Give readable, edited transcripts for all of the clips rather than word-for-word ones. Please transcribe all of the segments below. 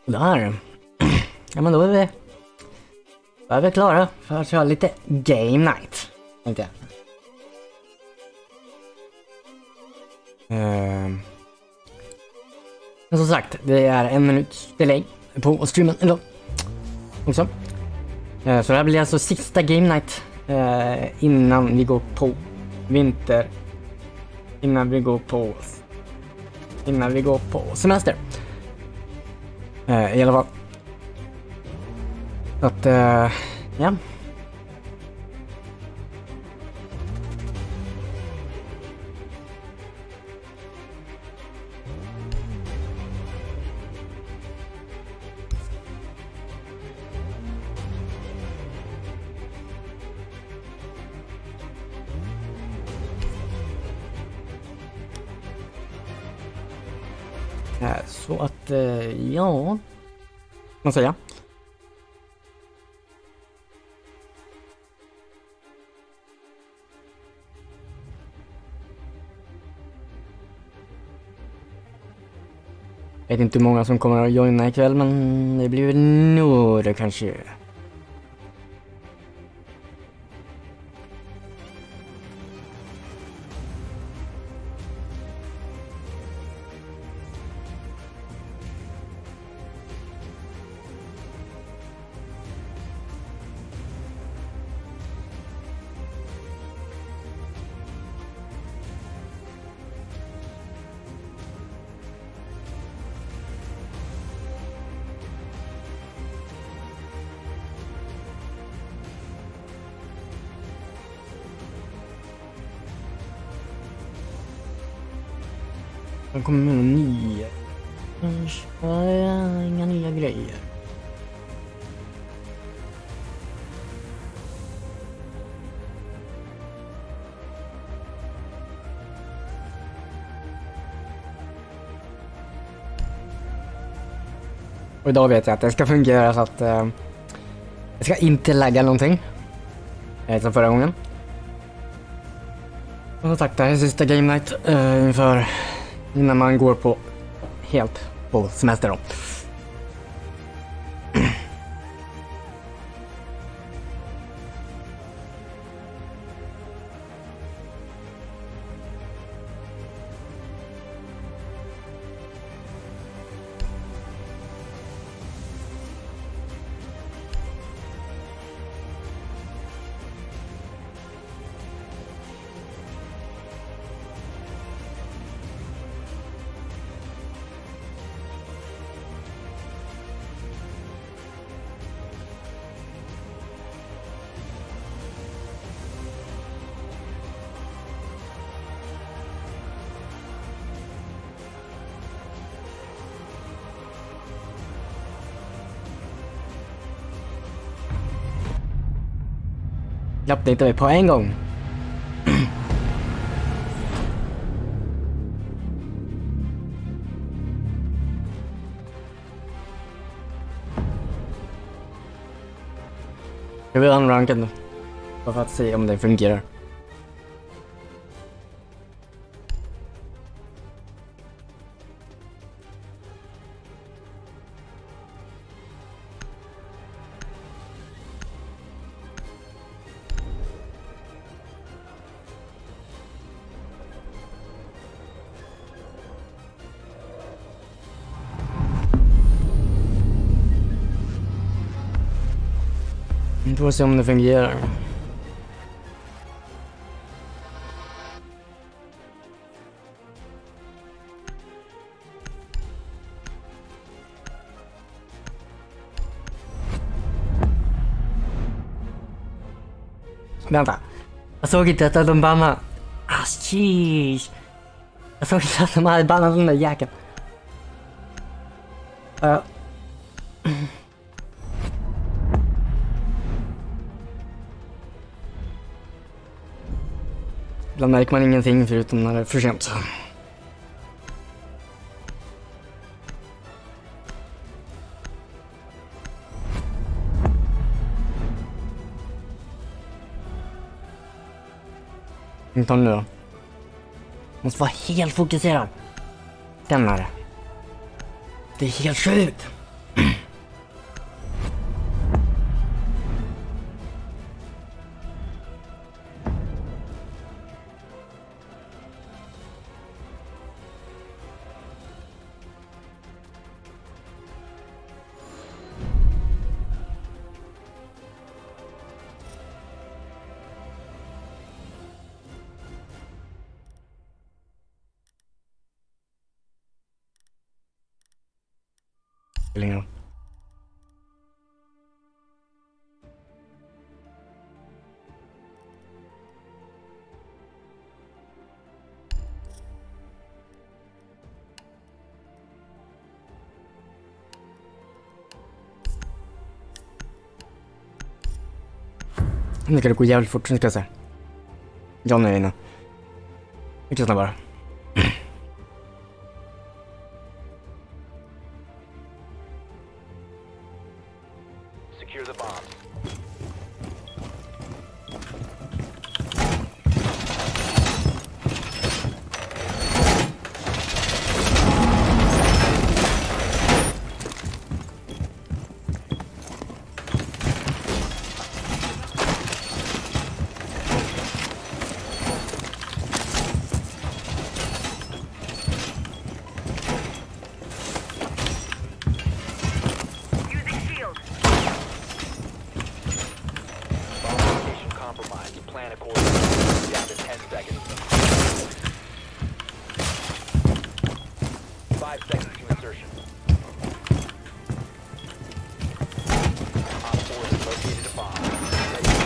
Där. Ja, men då är vi klara för att köra lite game night, tänkte jag. Men som sagt, det är 1 minuts delay på streamen idag också. Så det här blir alltså sista game night innan vi går på vinter. Innan vi går på semester. I alla fall. Så att, ja. Så att, ja, man säger. Jag vet inte hur många som kommer att joina ikväll, men det blir några kanske. De kommer med nya. Inga nya grejer. Och idag vet jag att det ska fungera så att jag ska inte lägga någonting. Som förra gången. Och som sagt, det här är sista game night inför innan man går på helt på semester då. Japp, det är på en gång. Jag vill unranka nu. Bara för att se om det fungerar. Vi får se om det fungerar. Vänta. Jag såg inte att de bannade. Jeez. Jag såg inte att de hade bannat den där jäkeln. Ibland märker man ingenting förutom när det är för sent. Ta nu då. Måste vara helt fokuserad. Den är det. Det är helt sjukt. Spelar ingen roll. Nu ska det gå jävligt fort, nu ska jag se. John är inne. Mycket snabbare. Secure the bomb. Plan accordingly. Down to 10 seconds. 5 seconds to insertion. Op 4 has located a bomb. Ready to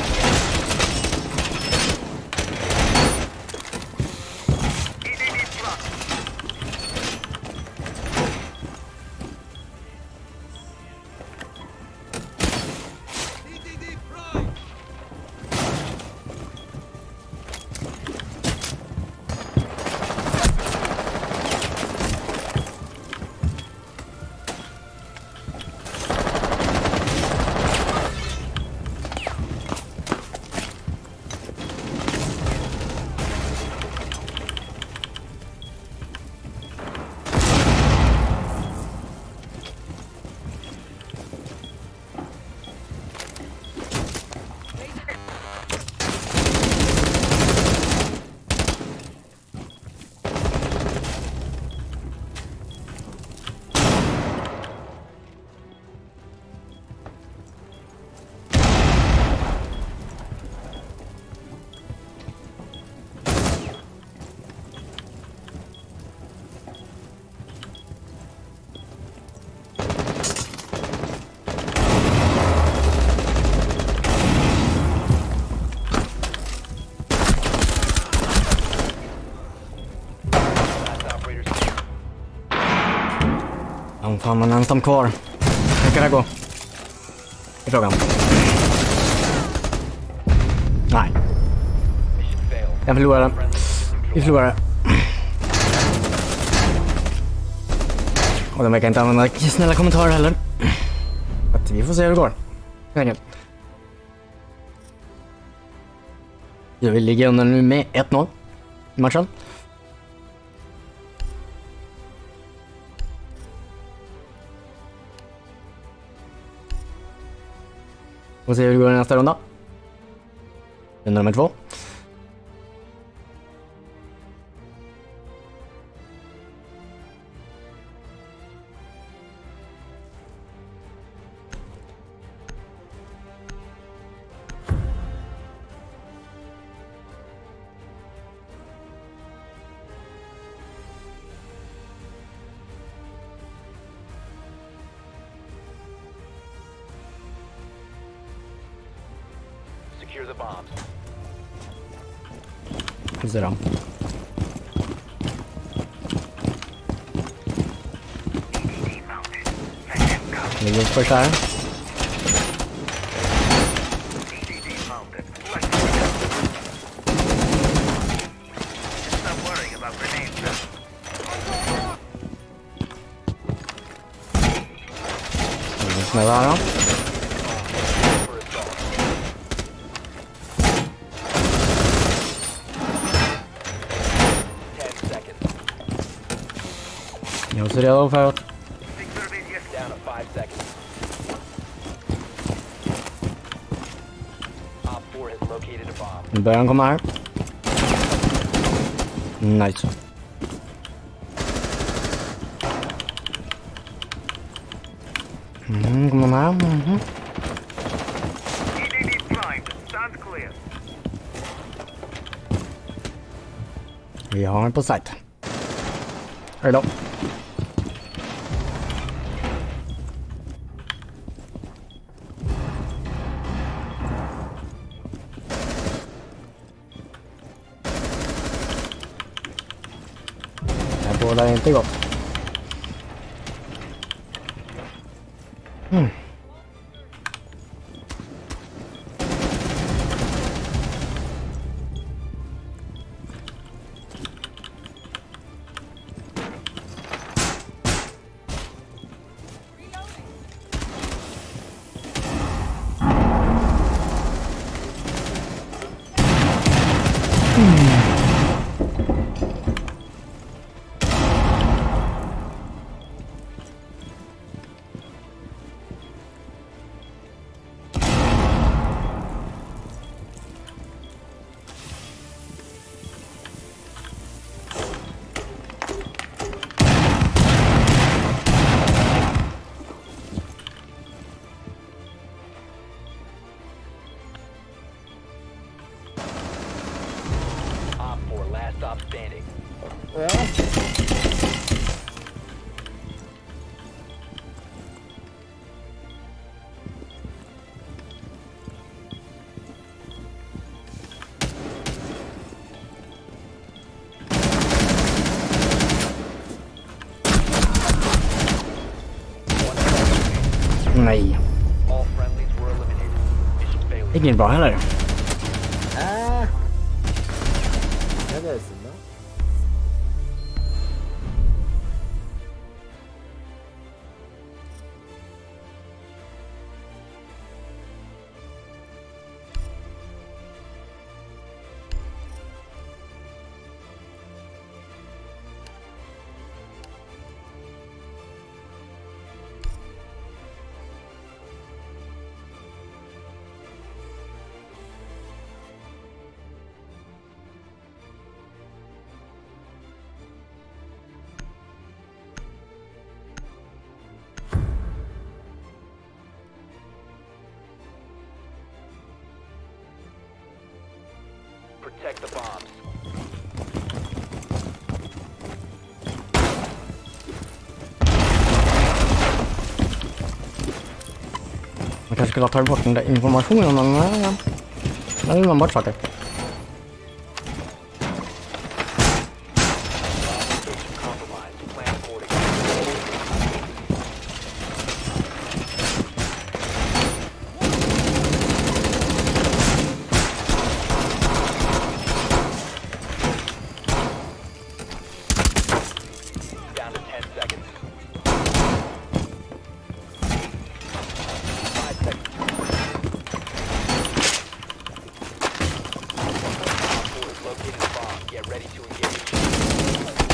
Fan, man är ensam kvar. Hur kan det gå? I frågan. Nej. Jag förlorade. Vi förlorade. Och de verkar inte använda snälla kommentarer heller. Att vi får se hur det går. Jag vill ligga under nu med 1-0 i matchen. Och se hur det går i nästa runda. Runda nummer 2. secure the bombs. Vi ser dem. Ligger först här. Snälla då. Jag ser redo för att... Nu börjar han komma här. Nice. Kommer de här? Vi har en på site. Hej då. båda är inte gott. Op 4, last stop standing. Nej. All friendlies were eliminated. Mission failure. Det gick inte bra heller. Neredesin lan? Protect the bombs. Man kanske skulle ha tagit bort den där informationen, men där vill man bort saker. Location compromised. Plan accordingly. Down to 10 seconds. 5 seconds. Op 4 is locating the bomb. Get ready to engage.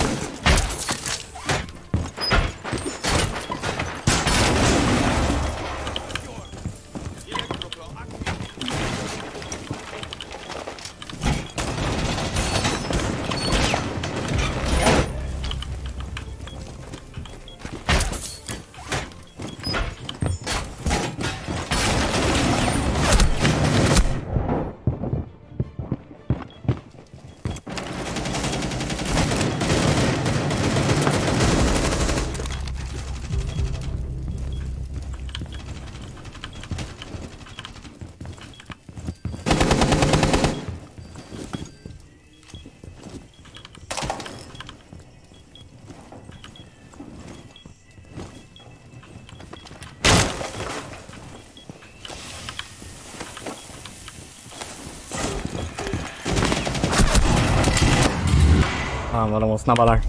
Fan vad de var snabba där.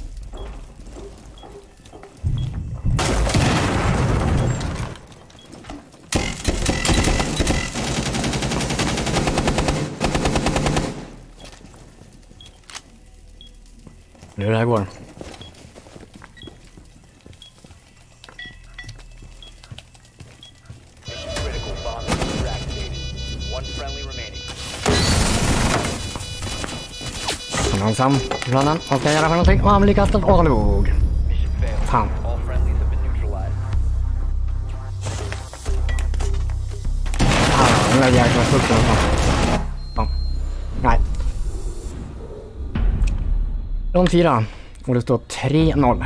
Hur det här går. Critical bomb is activated. One friendly remaining. Långsam. Planen. Vad ska jag göra för någonting? Han blir kastad. Åh, låg. Mission failed. Fan. All friendlies have been neutralized. Den där jäkla frukten. Fan. Nej. Rond 4. Och det står 3-0.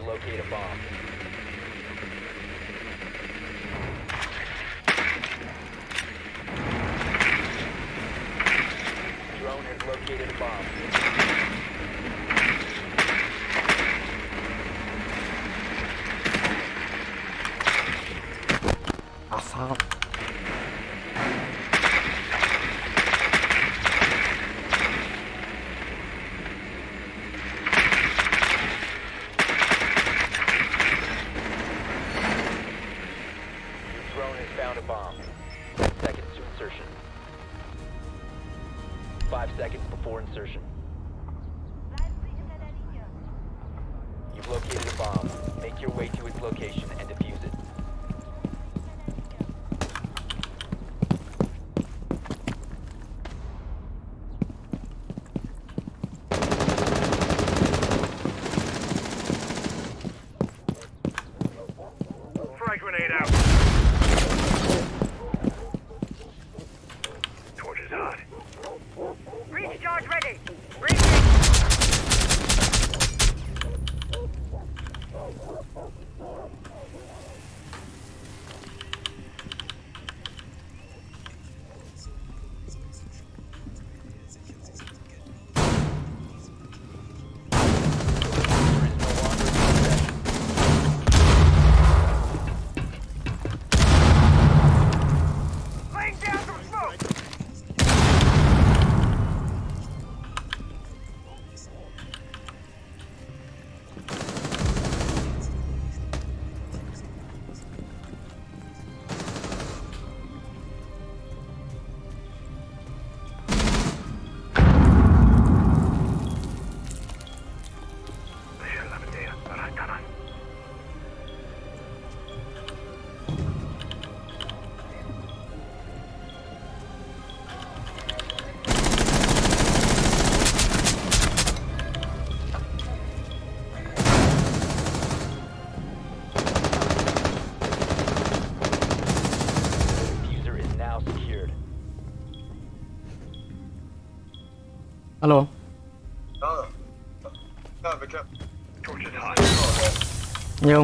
locate a bomb. Drone has located a bomb. Ah, fan. Drone has found a bomb. 10 seconds to insertion. 5 seconds before insertion. You've located a bomb. Make your way to its location and defuse it. Frag grenade out. Torch is hot. Breach charge ready. Breaching. Laying down some smoke. Diffuser is now secured. Hallå? Ja. Ja, bekvämt. Torch is hot. Jo.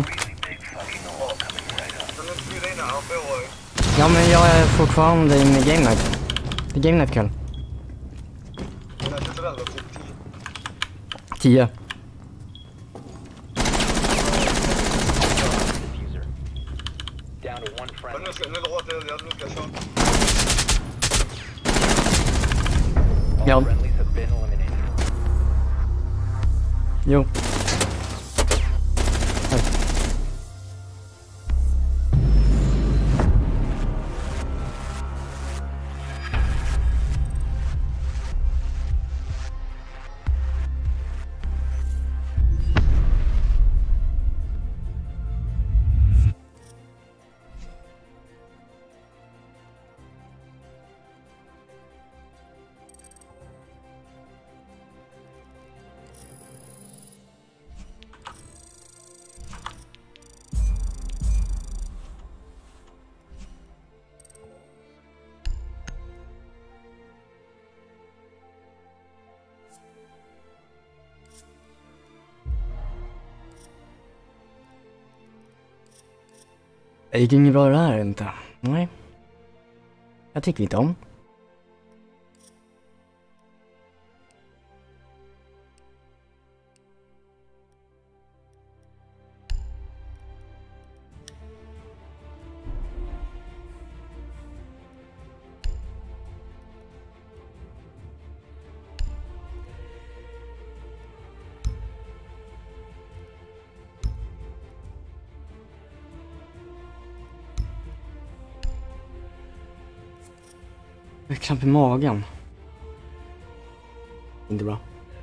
Kan du inte bjuda in här? Ja, men jag är fortfarande inne i Game Night. Det är Game Night kväll. Jag sitter väl och typ 10. Diffuser. Down to one Men friendly. nu låter jag nu ska jag köra. All Ja. friendlies have been eliminated. Jo. Oj. Det gick inget bra det här inte. Nej. Jag tycker inte om. Jag har kramp i magen. Inte bra.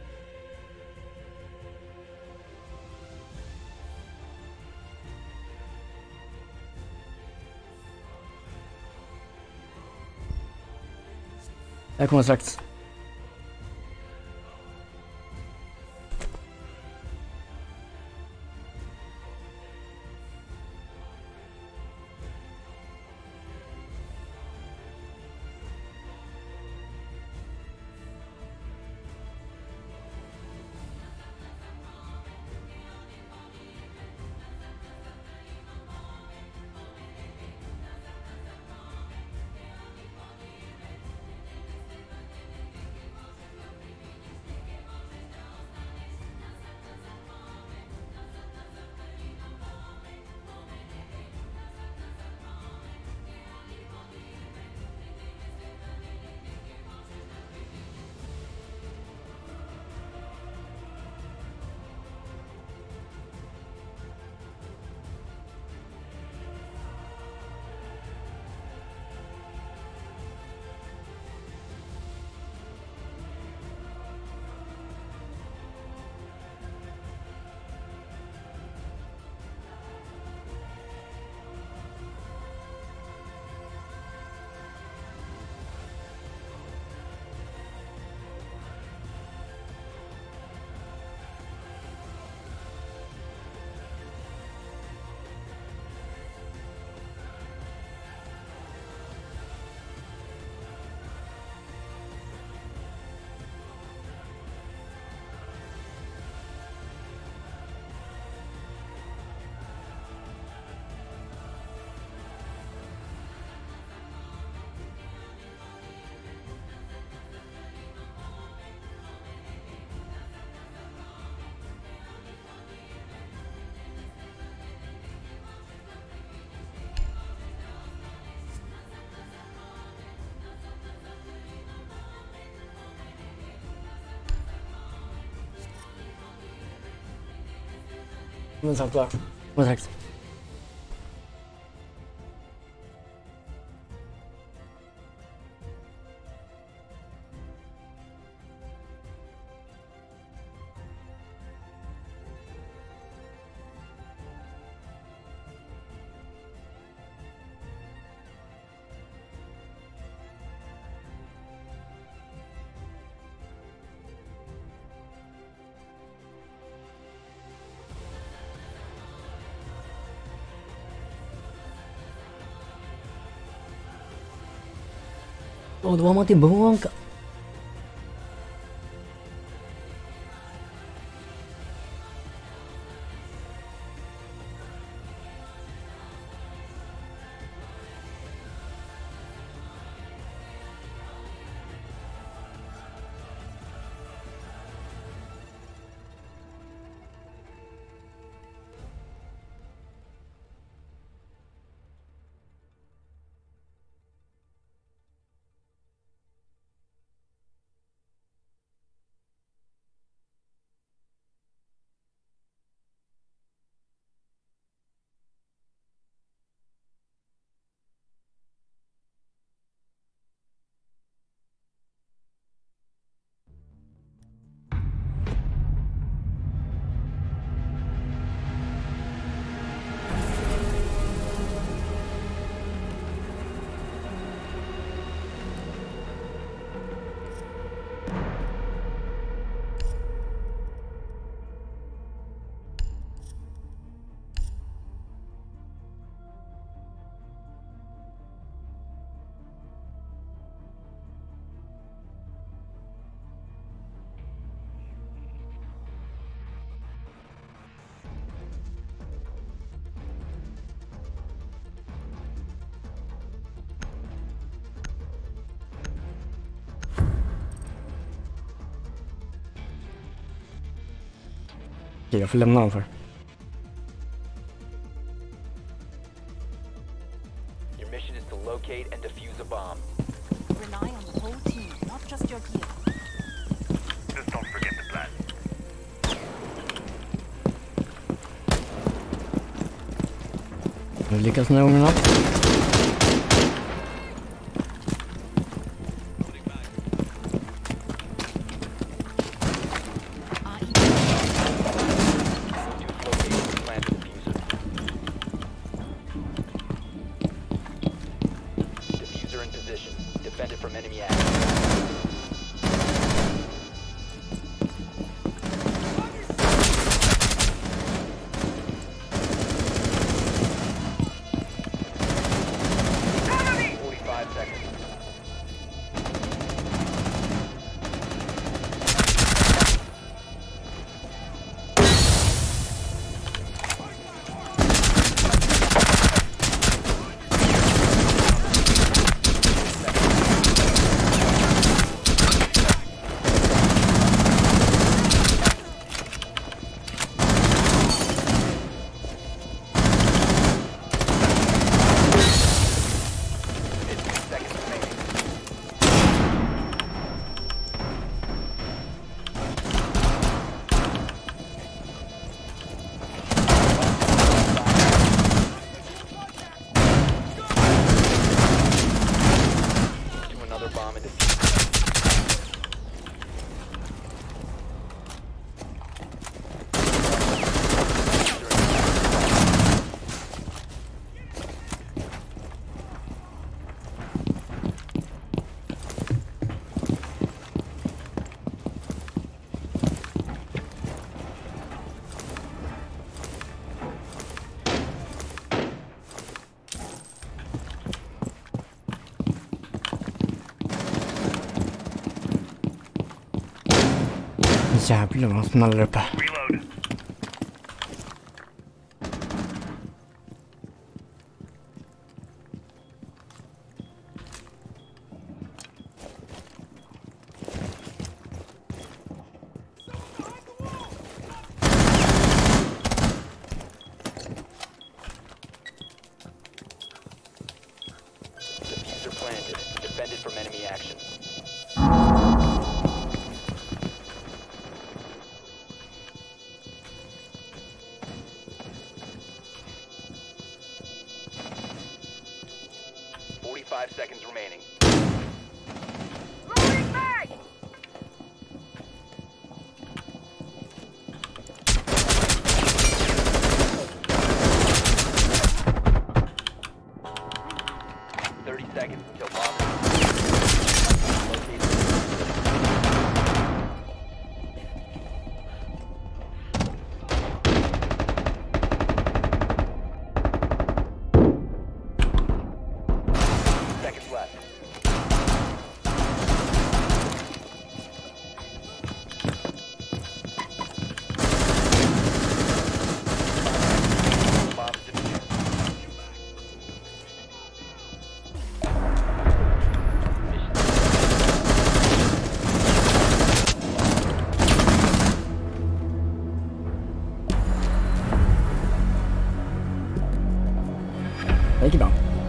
Jag kommer strax. Men sagt var. Vad sagt? Då var man tillbaka. Okej, jag får lämna honom för. Your mission is to locate and defuse a bomb. Rely on the whole team, not just your gear. Just don't forget the plan. Jag lyckas med gångerna. Jävlar vad smäller uppe. Reload. Diffuser planted. Defended from enemy action. 5 seconds remaining. Loading mag! 30 seconds until bomb. Seconds left. Bombs defused. Det gick bra.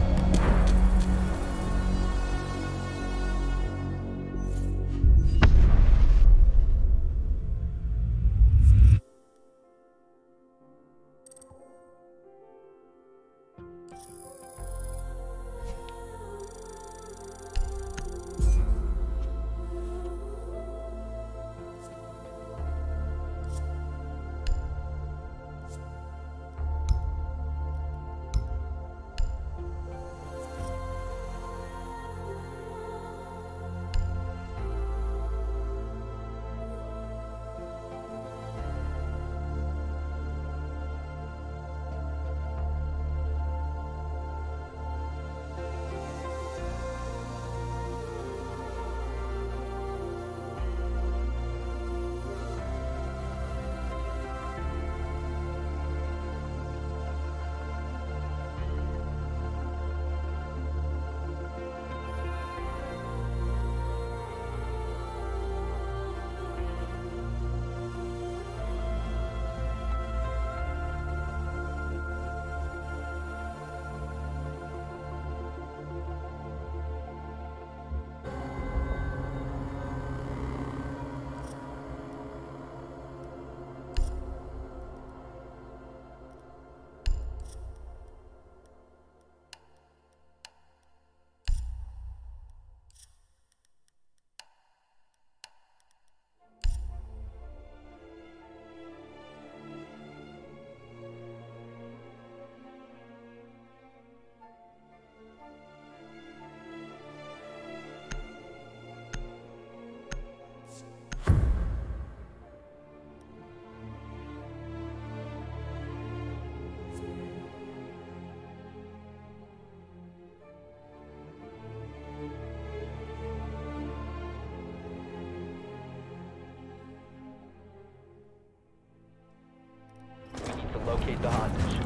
Locate the hostage.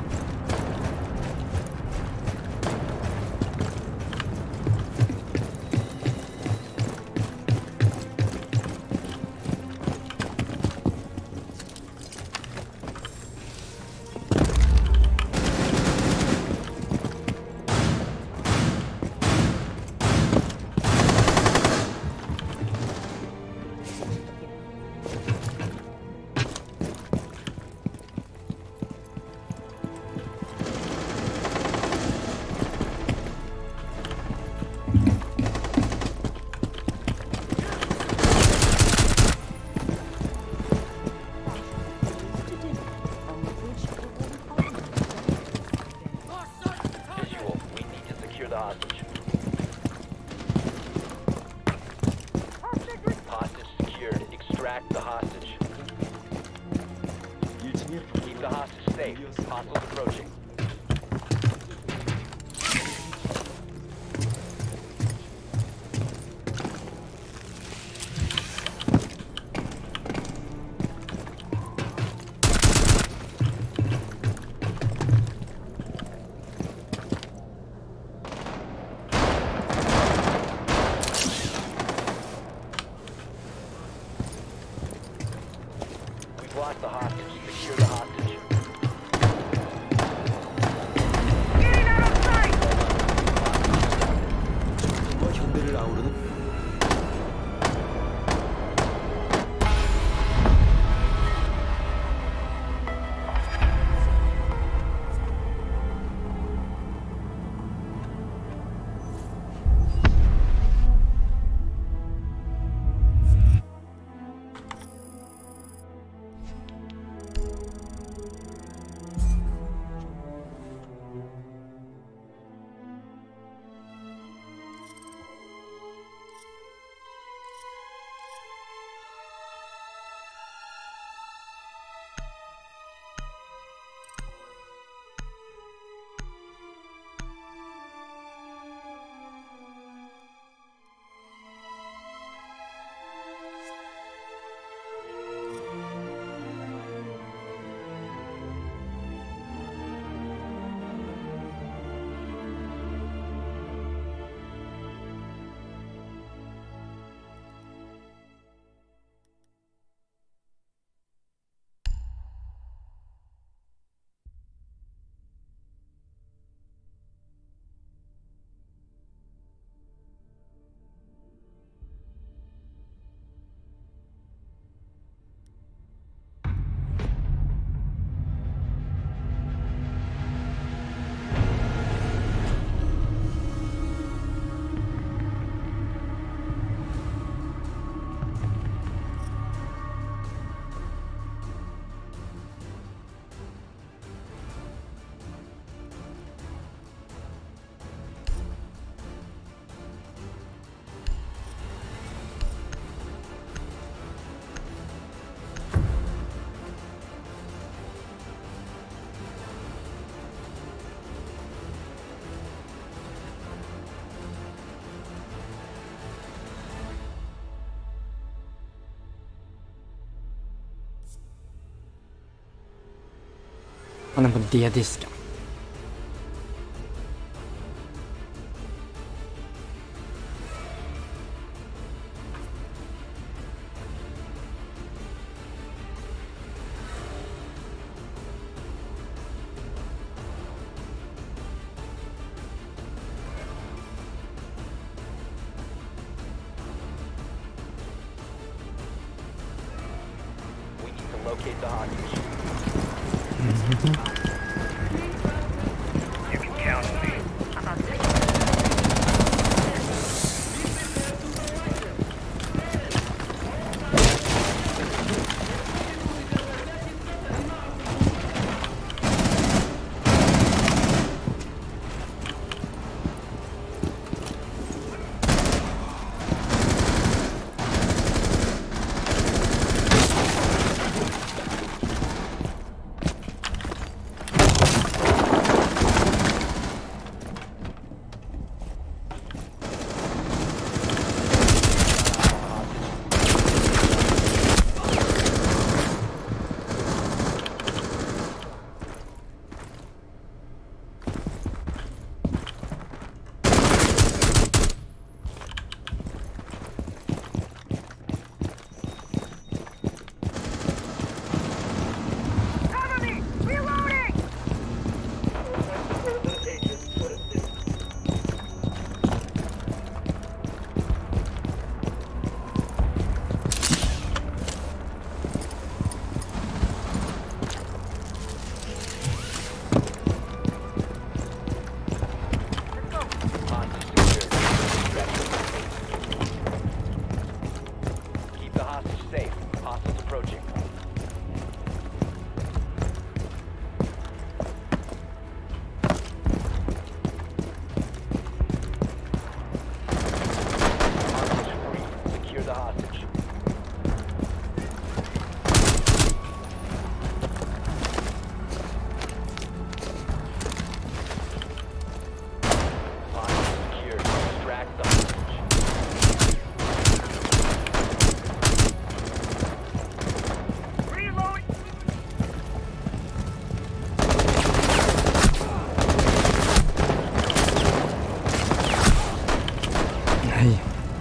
Visual, we need to secure the hostage. Hostage secured. Extract the hostage. Keep the hostage safe. Hostiles approaching. We've lost the hostage. Secure the hostage. Getting out of sight! 현대를 아우르는 Han är på D-disken. We need to locate the hostage. You can count on me. Cover me! Reloading! Hostage secured. Keep the hostage safe. Hostiles approaching. Hostage free. Secure the hostage. Hostage secured. Extract the hostage. Reload! Nej.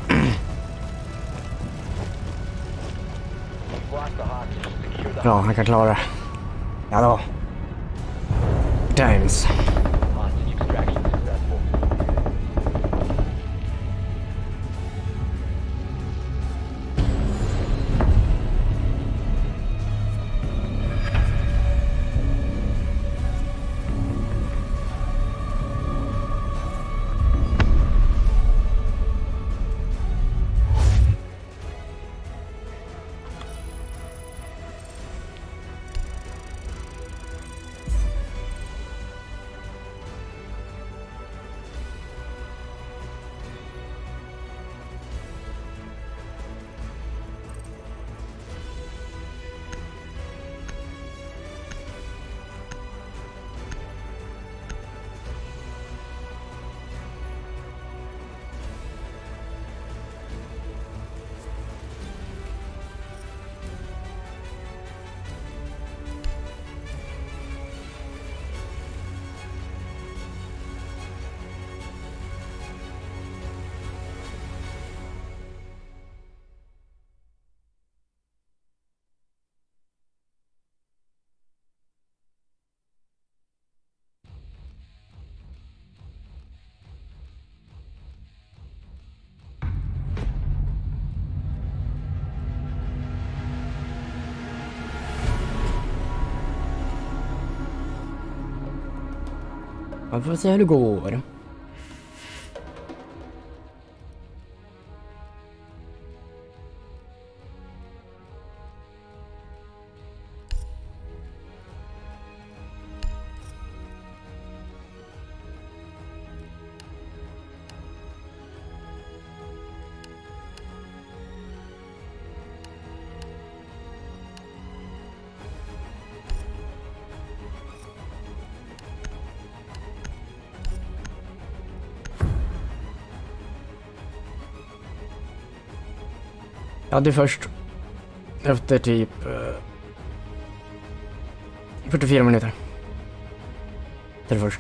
You've lost the hostage. Secure the Bra, han kan klara det. Ja då. Times. hostage extraction successful. Man får se hur det går. Ja, det är först efter typ 44 minuter. till först.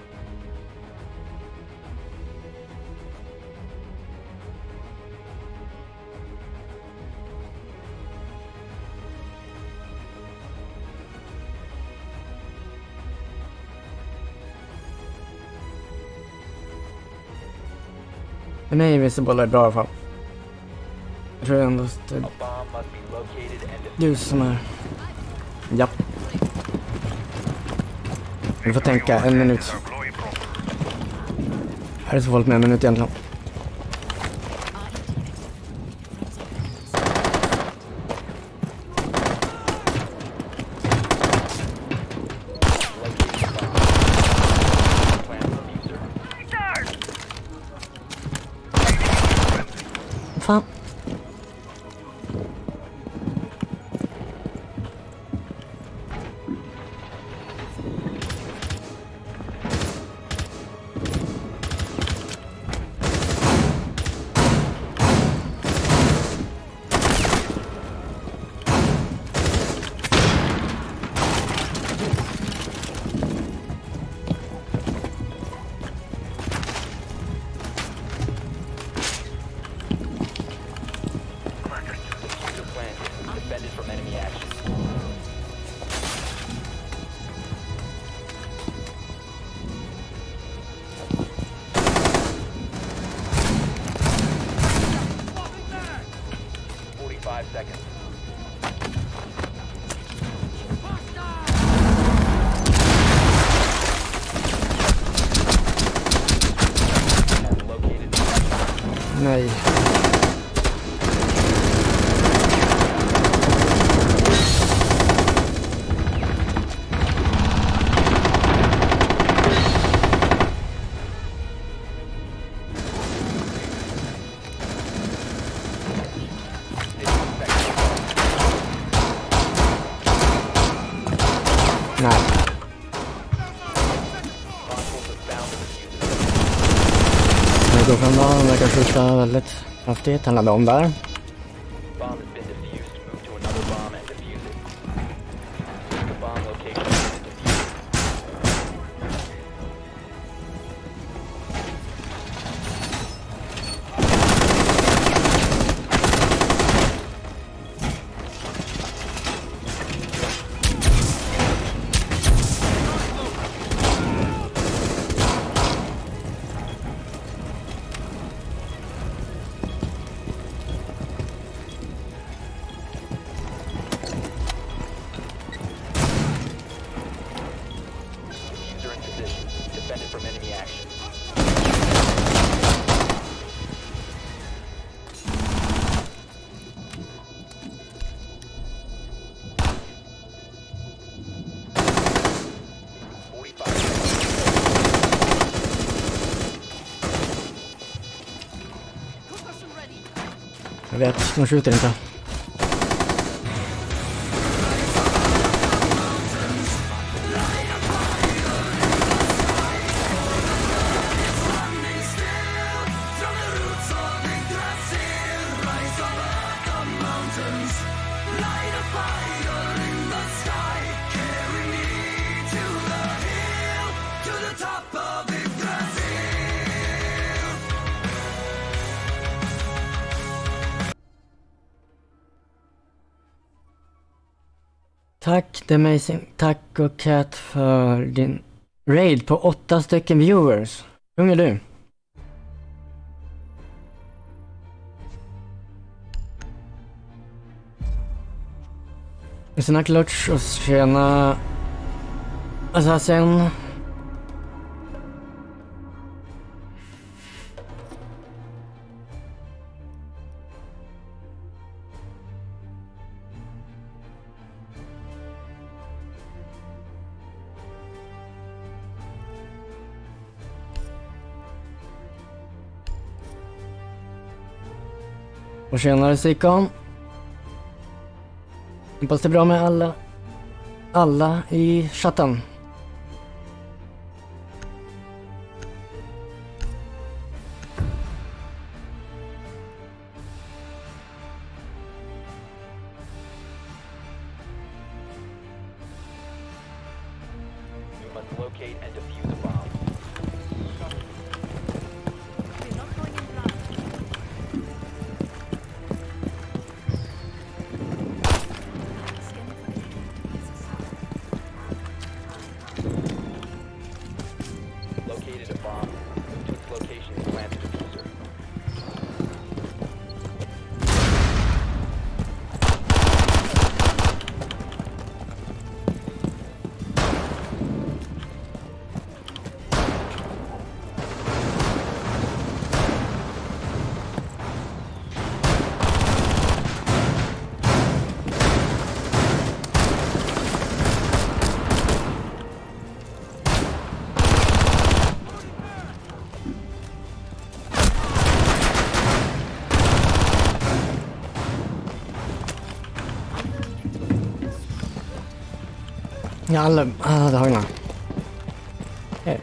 För mig är Visible är bra i alla fall. Jag tror ändå att det är A bomb must be located and du som är... Japp. Du får tänka en minut. Här är så folk med en minut egentligen. Fan. defended from enemy action. Seconds. Nej. Nej. Jag går från dagen, verkar skjuta väldigt kraftigt. Han laddar om där. Defended from enemy action. Jag vet, de skjuter inte. Tack The Amazing, tack och Cat för din raid på 8 stycken viewers. Hur är du? Tjena Clutch och tjena Assassin. Och tjenare Sikon. Hoppas det är bra med alla i chatten. You must must locate and defuse a bomb. We're not going in blind. Scanning for devices. Located a bomb. Move to its location and plant the diffuser. Ja, alla dagarna. Okej.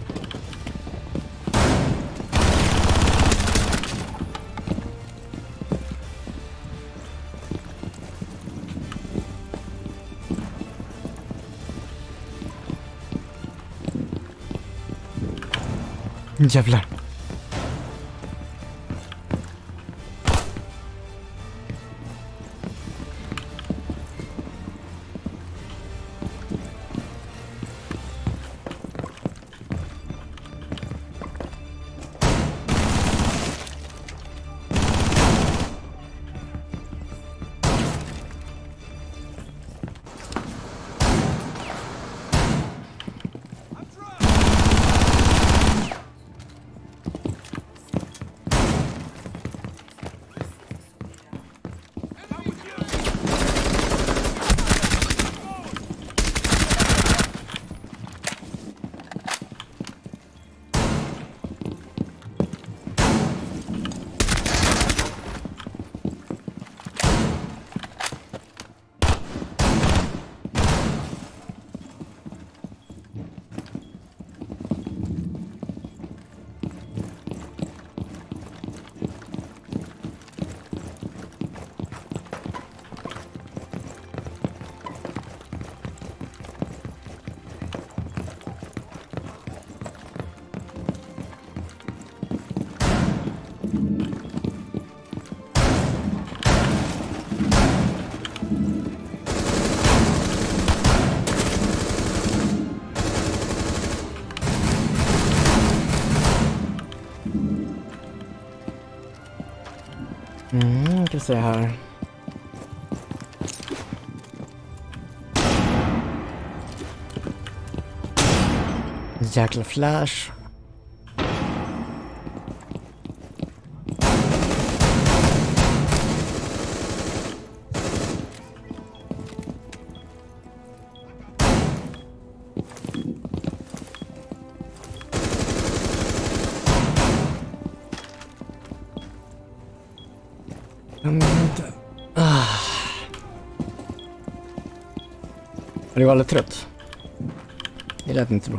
Jävlar. Ska se här. Jäkla flash. Du var alldeles trött. Det lät inte så bra.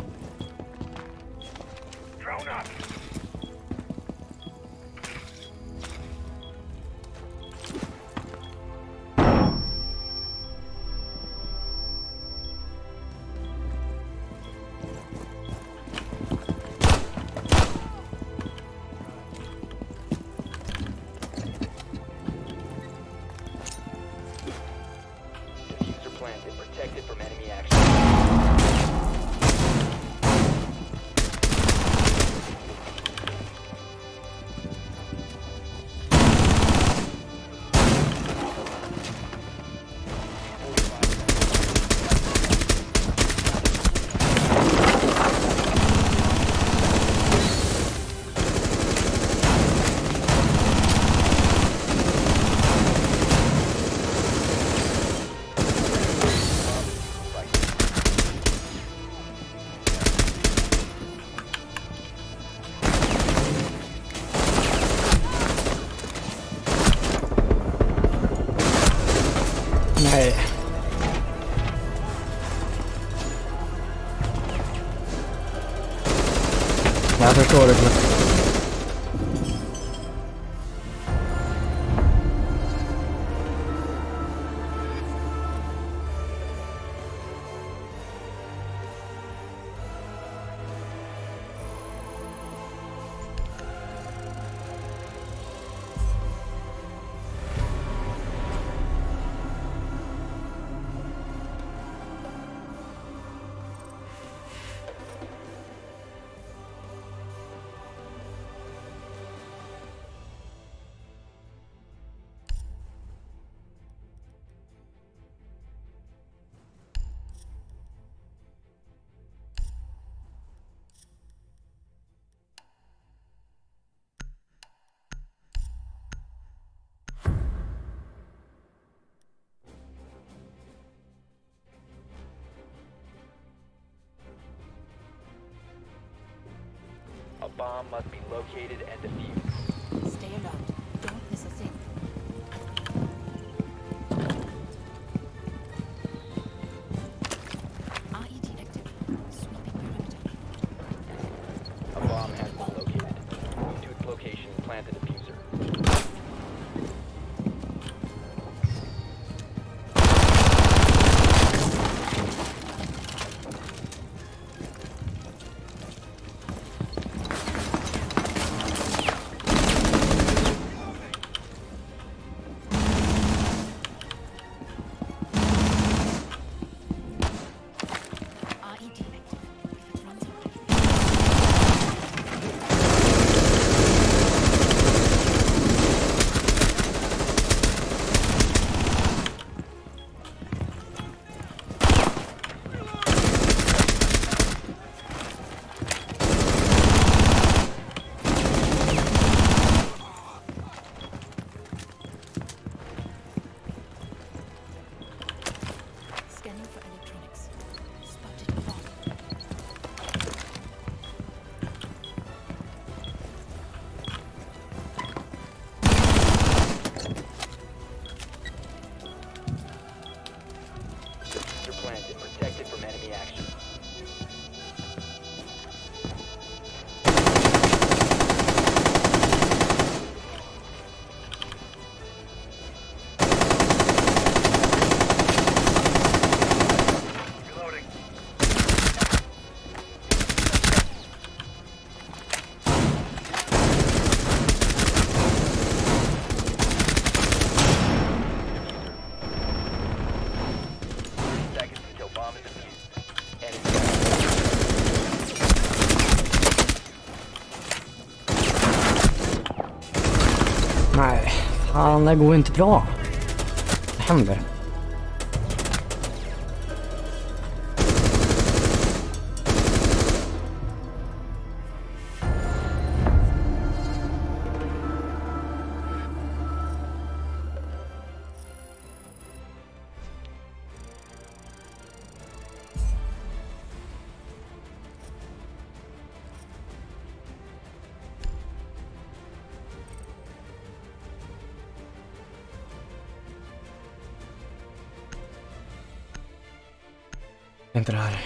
Diffuser planted. Protected from enemy action. Nej. Jag förstår det. bomb must be located and defused. Stay alert. Don't miss a thing. RED active. Sweeping perimeter. A bomb has been located. Move to its location and plant the diffuser. RED active. If it runs out. Scanning for electronics. Spotted a bomb. Diffuser planted. Protected from enemy action. Reloading. Seconds until bomb is defused. Enemy Nej, fan det går inte bra. Vad händer? Inte det här.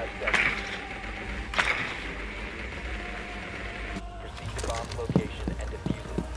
5 seconds. Proceed to bomb's location and defuse it.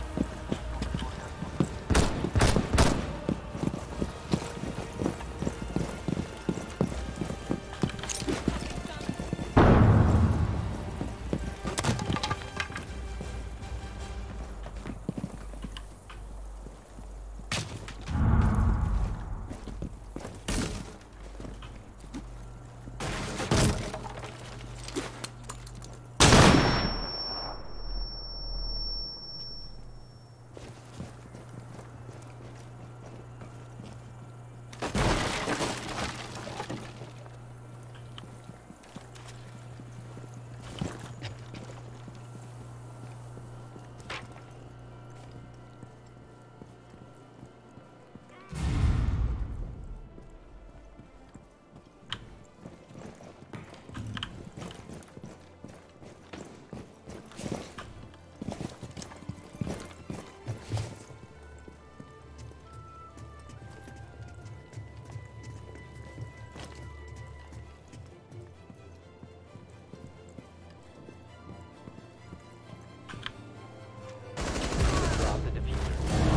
Drop the diffuser.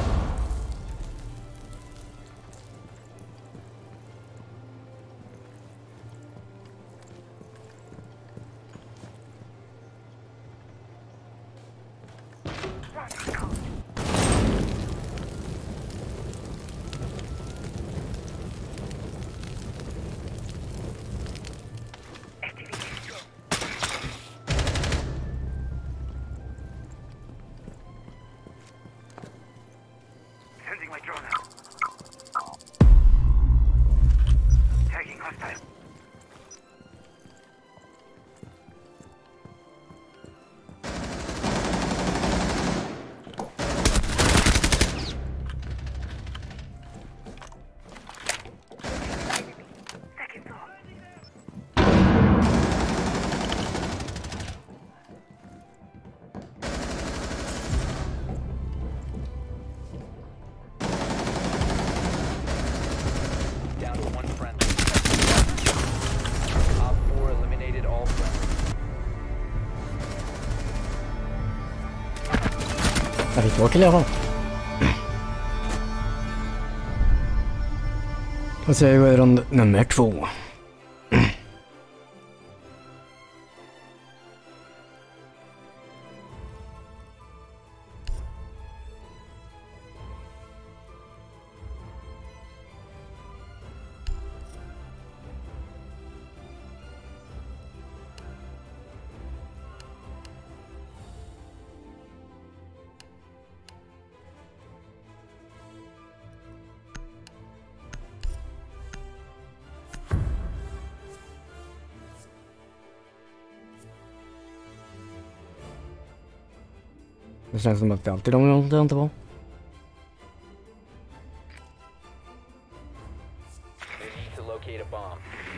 Sending my drone out. Tagging hostile. Second thought. Down to one friendly. Op 4 eliminated all friendly. Där fick 2 kill i alla fall. Och så går rond nummer 2. Det känns som att det alltid de jag inte på. They need to locate a bomb.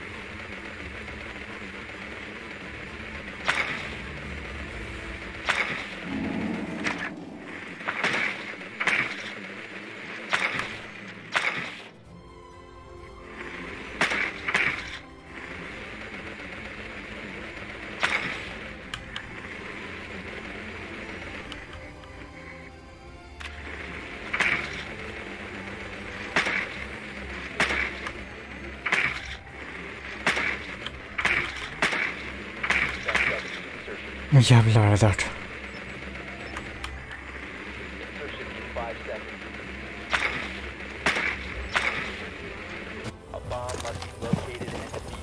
Jävlar är det där. Insertion in 5 seconds. A bomb must be located and defused.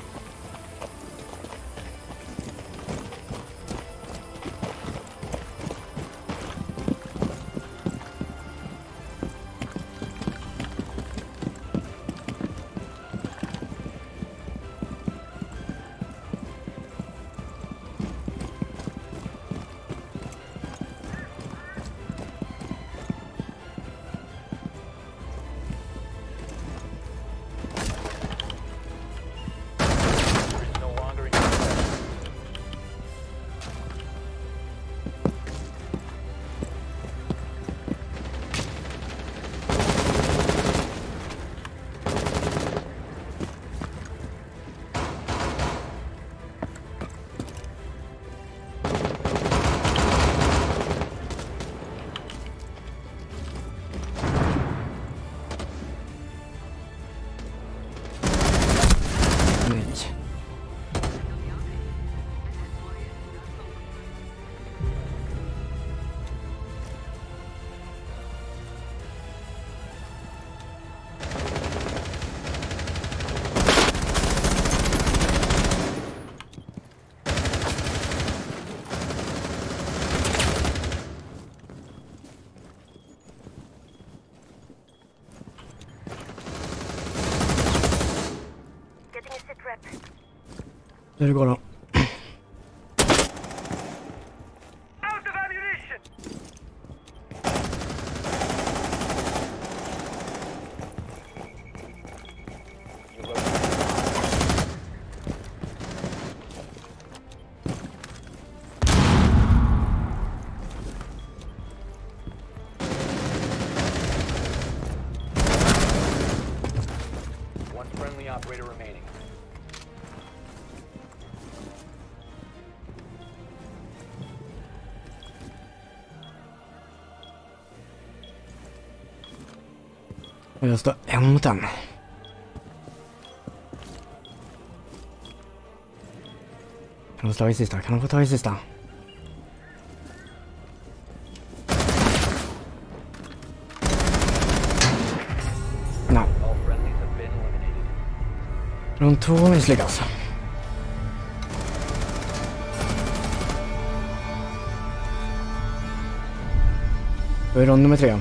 Där det går då. Out of ammunition! You located one friendly operator remaining. Och jag står en mot en. Kan de slå i sista? Kan de få ta i sista? Nej. All friendlies have been eliminated. Rund 2 misslyckas. Då är rond nummer 3.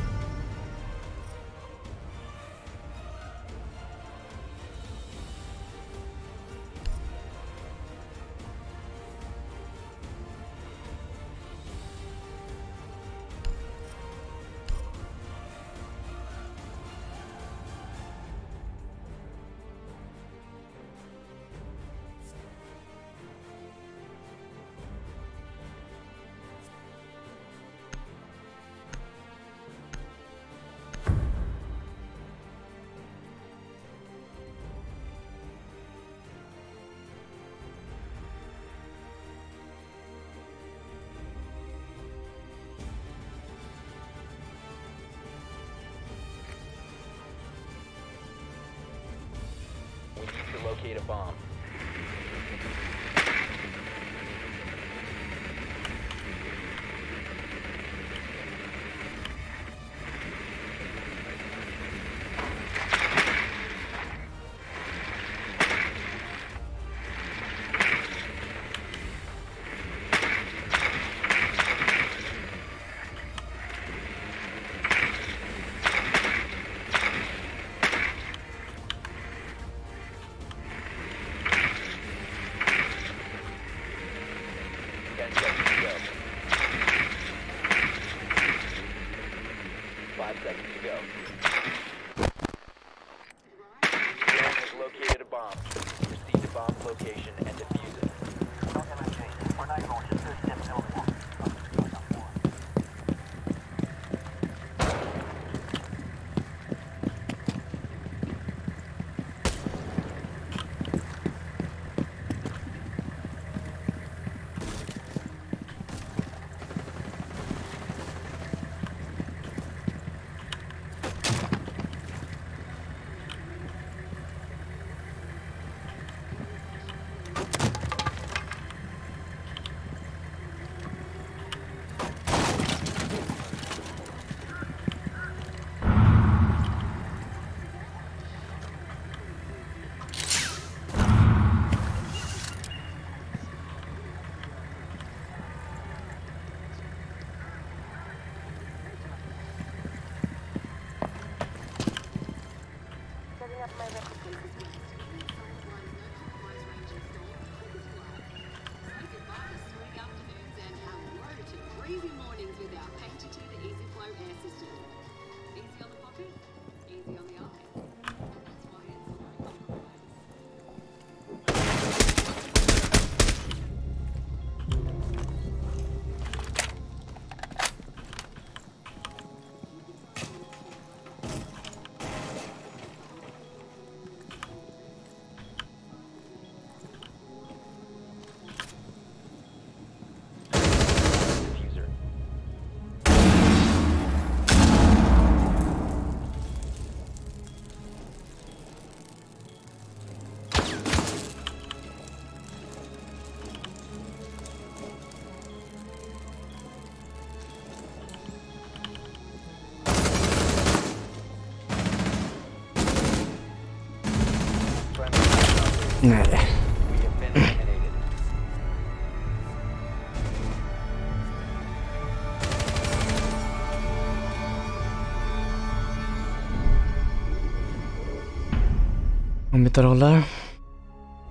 We need to locate a bomb. Nej. We have been eliminated. Ombytta roller.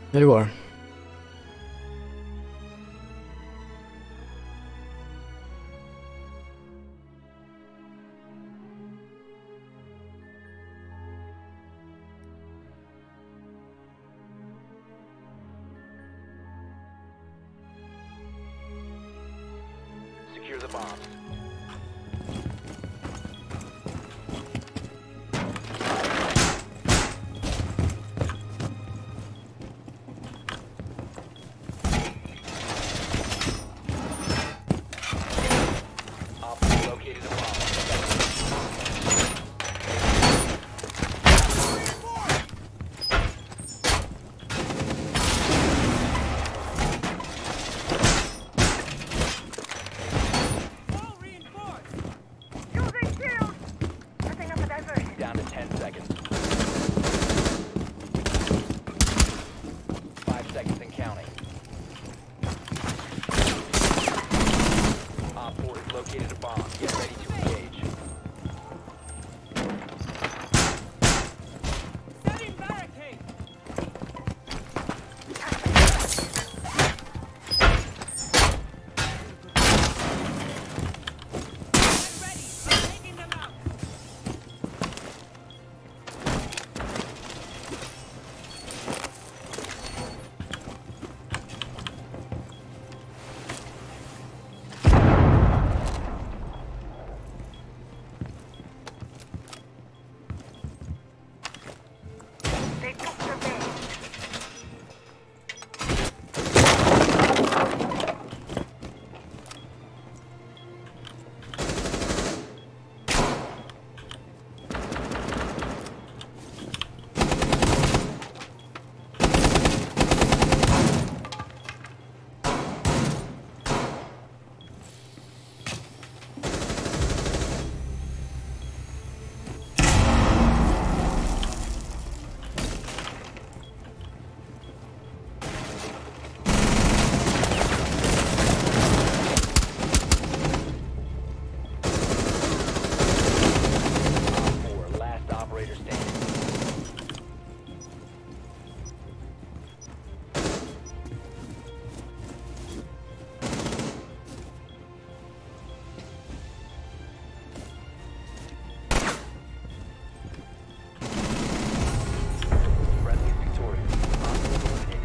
Hur går? Secure the bombs. Op 4 located a bomb. Using shield. Setting up a diversion. Down to 10 seconds. 5 seconds and counting. Op 4 has located a bomb. Get ready to engage. Setting barricade. Get ready. I'm taking them out. They took the base. Op 4, last operator standing. Friendly victorious. Op 4 eliminated.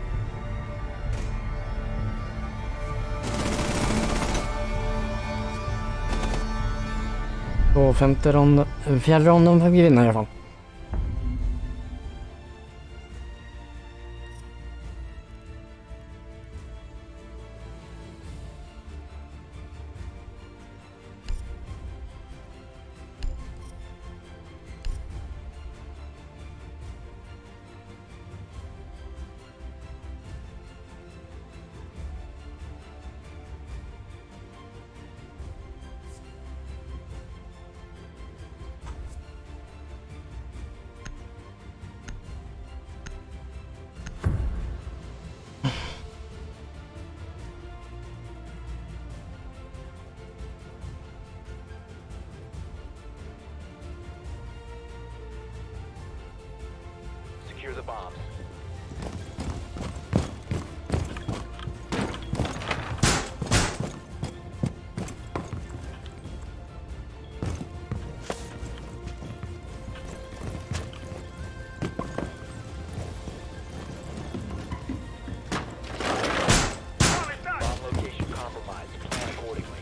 På femte ronden, fjärde ronden fick vi vinna i alla fall. Secure the bombs. Bomb location compromised. Plan accordingly.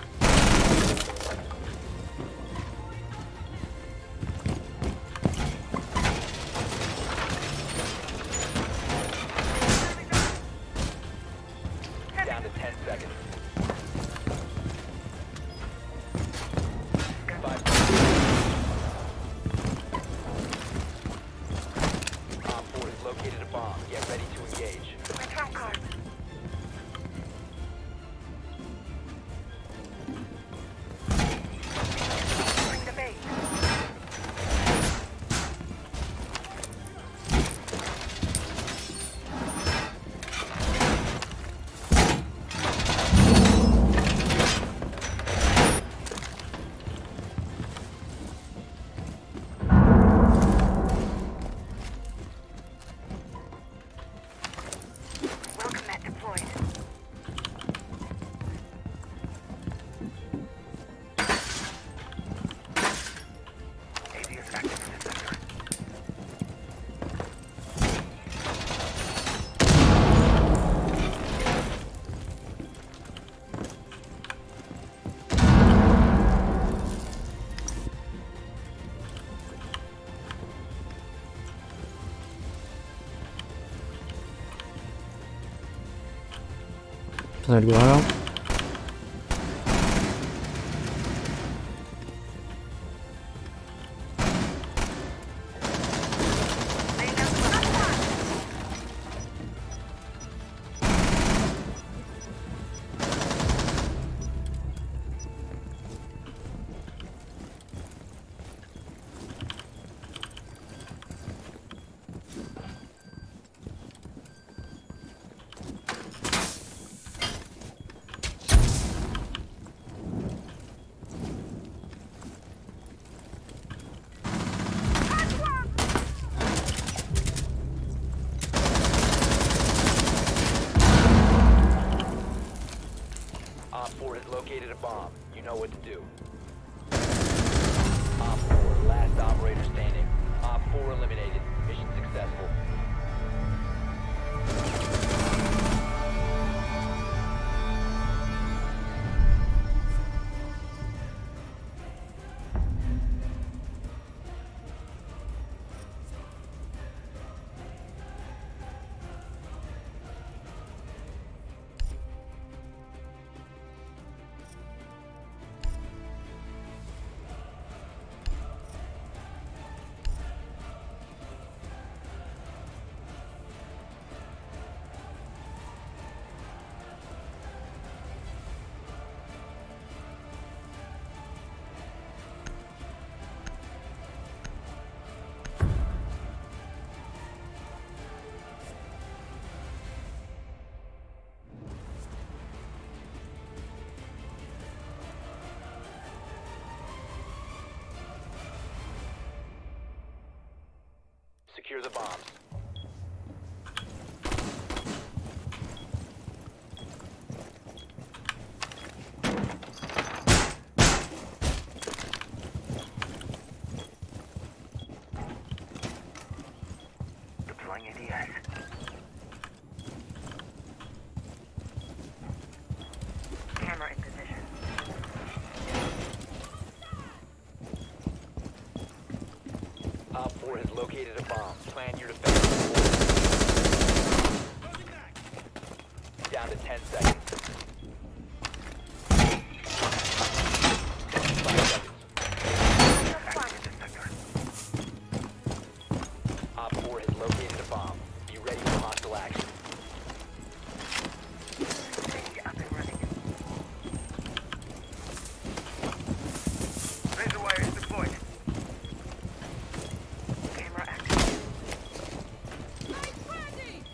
Så det går då. Op 4 has located a bomb. You know what to do. Op 4, last operator standing. Op 4 eliminated. Mission successful. Secure the bombs. Deploying ADS. Camera in position. Op 4 has located a bomb. Plan your defense. Down to 10 seconds. 5 seconds. Op 4 has located a bomb. Be ready for hostile action. Up and running. Razor wire is deployed. Camera active. Ready!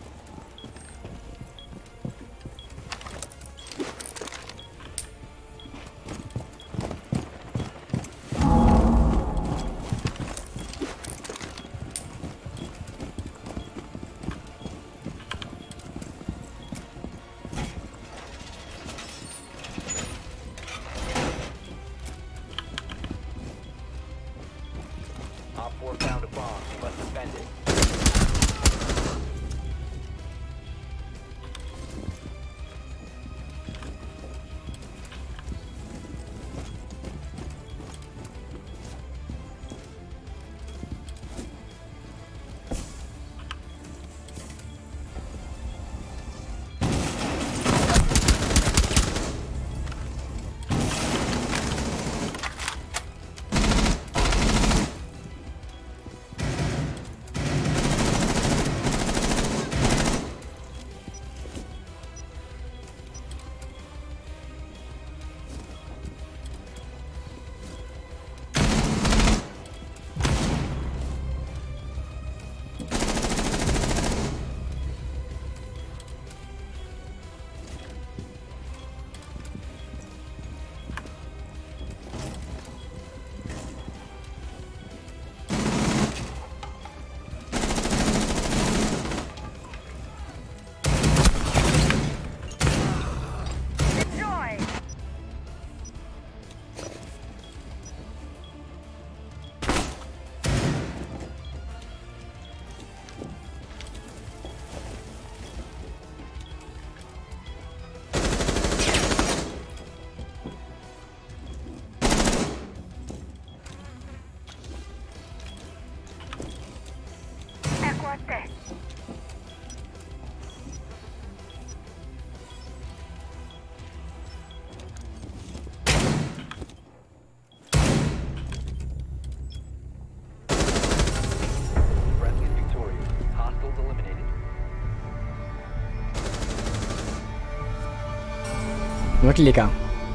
Op 4 found a bomb. You must defend it. Almost there. Friendly is victorious. Hostiles eliminated. Det var lika.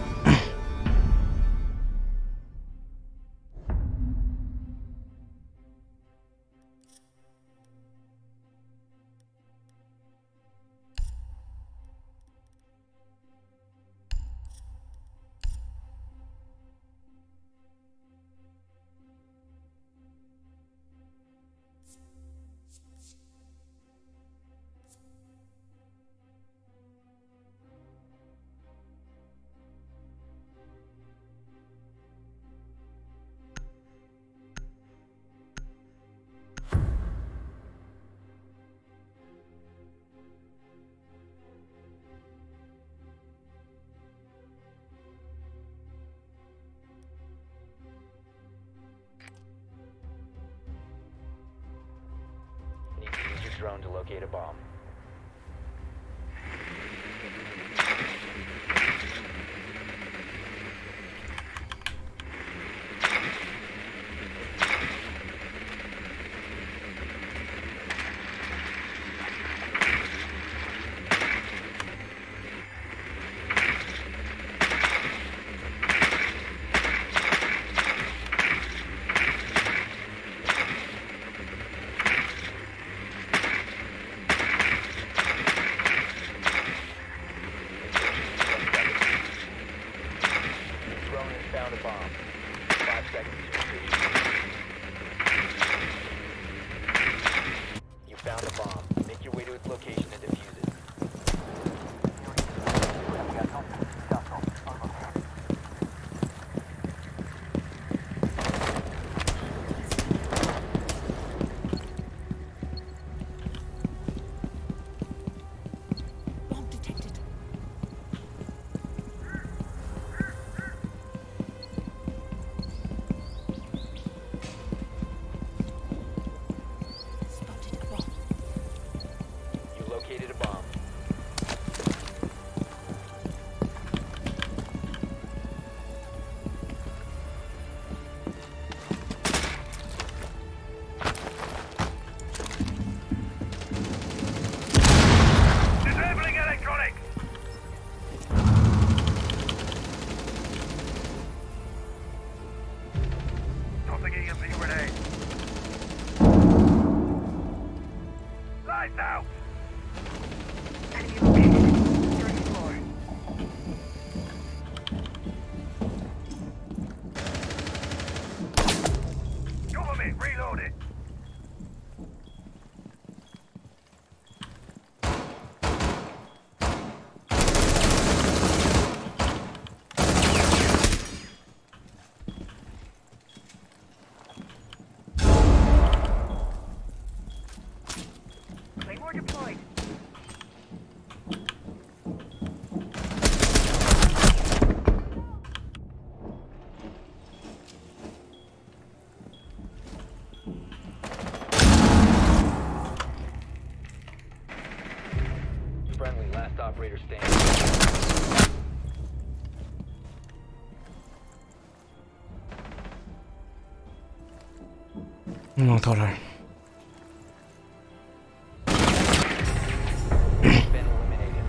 Need to use your drone to locate a bomb. Drone has found a bomb. 5 seconds to insertion. You found a bomb. Make your way to its location and defuse it. Bomb detected. Spotted a bomb. You located a bomb. Disabling electronics! Tossing EMP grenade. Lights out! Enemy located. Third floor. Cover me, reload it! Claymore deployed. Friendly, last operator standing. Jag tar det här. Been eliminated.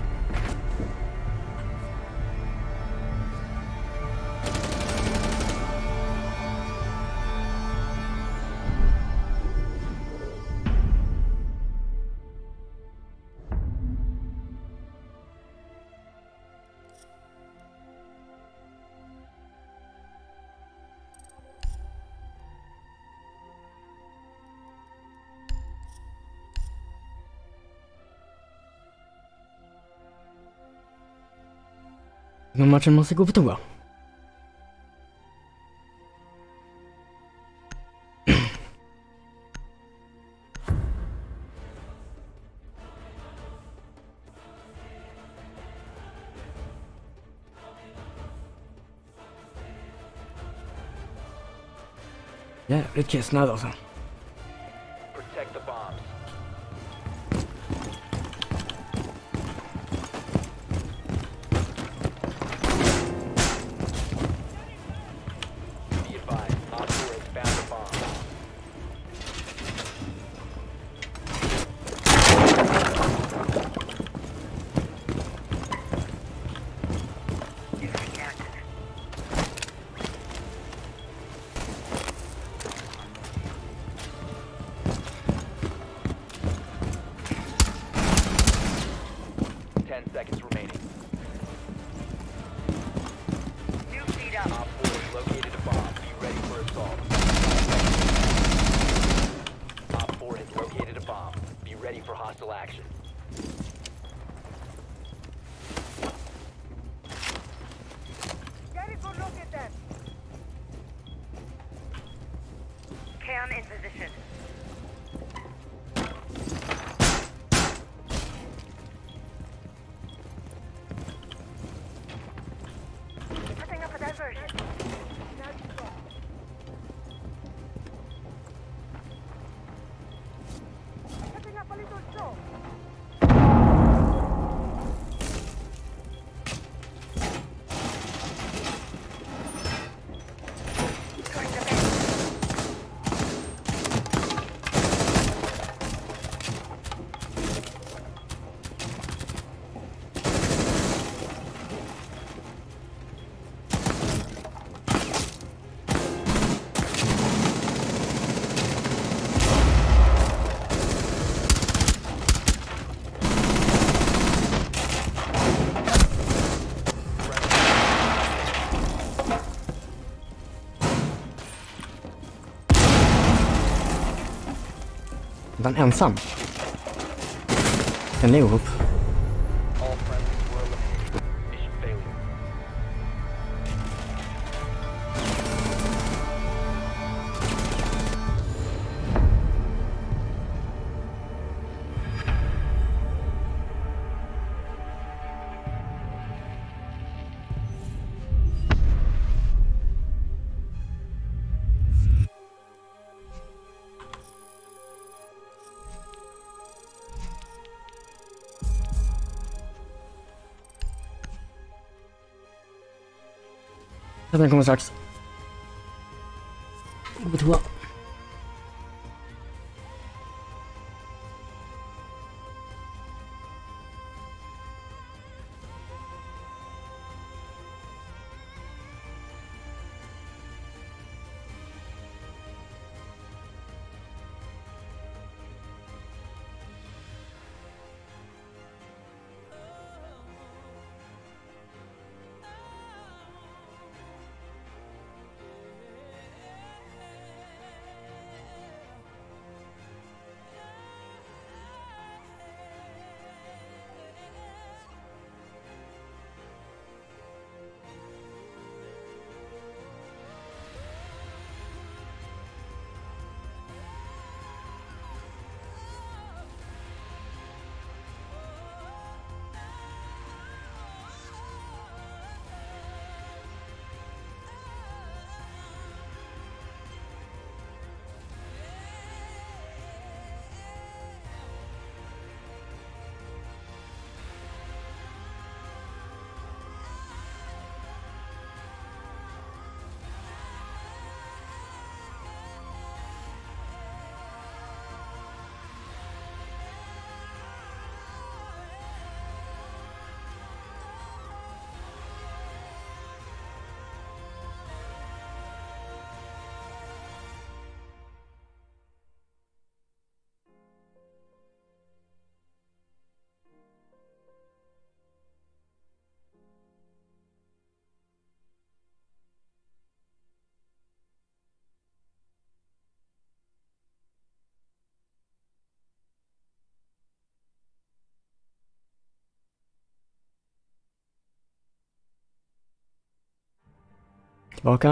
Men matchen måste gå på toa. Jävligt kissnöd alltså. Protect the bombs. action. Get a good look at them. Cam in position. Setting up a diversion. Now you go. Setting up a little show. Turning the bend. Den ensam. Den är ihop. All friendlies were eliminated. Mission failure. Den kommer strax. Gå på toa. Tillbaka.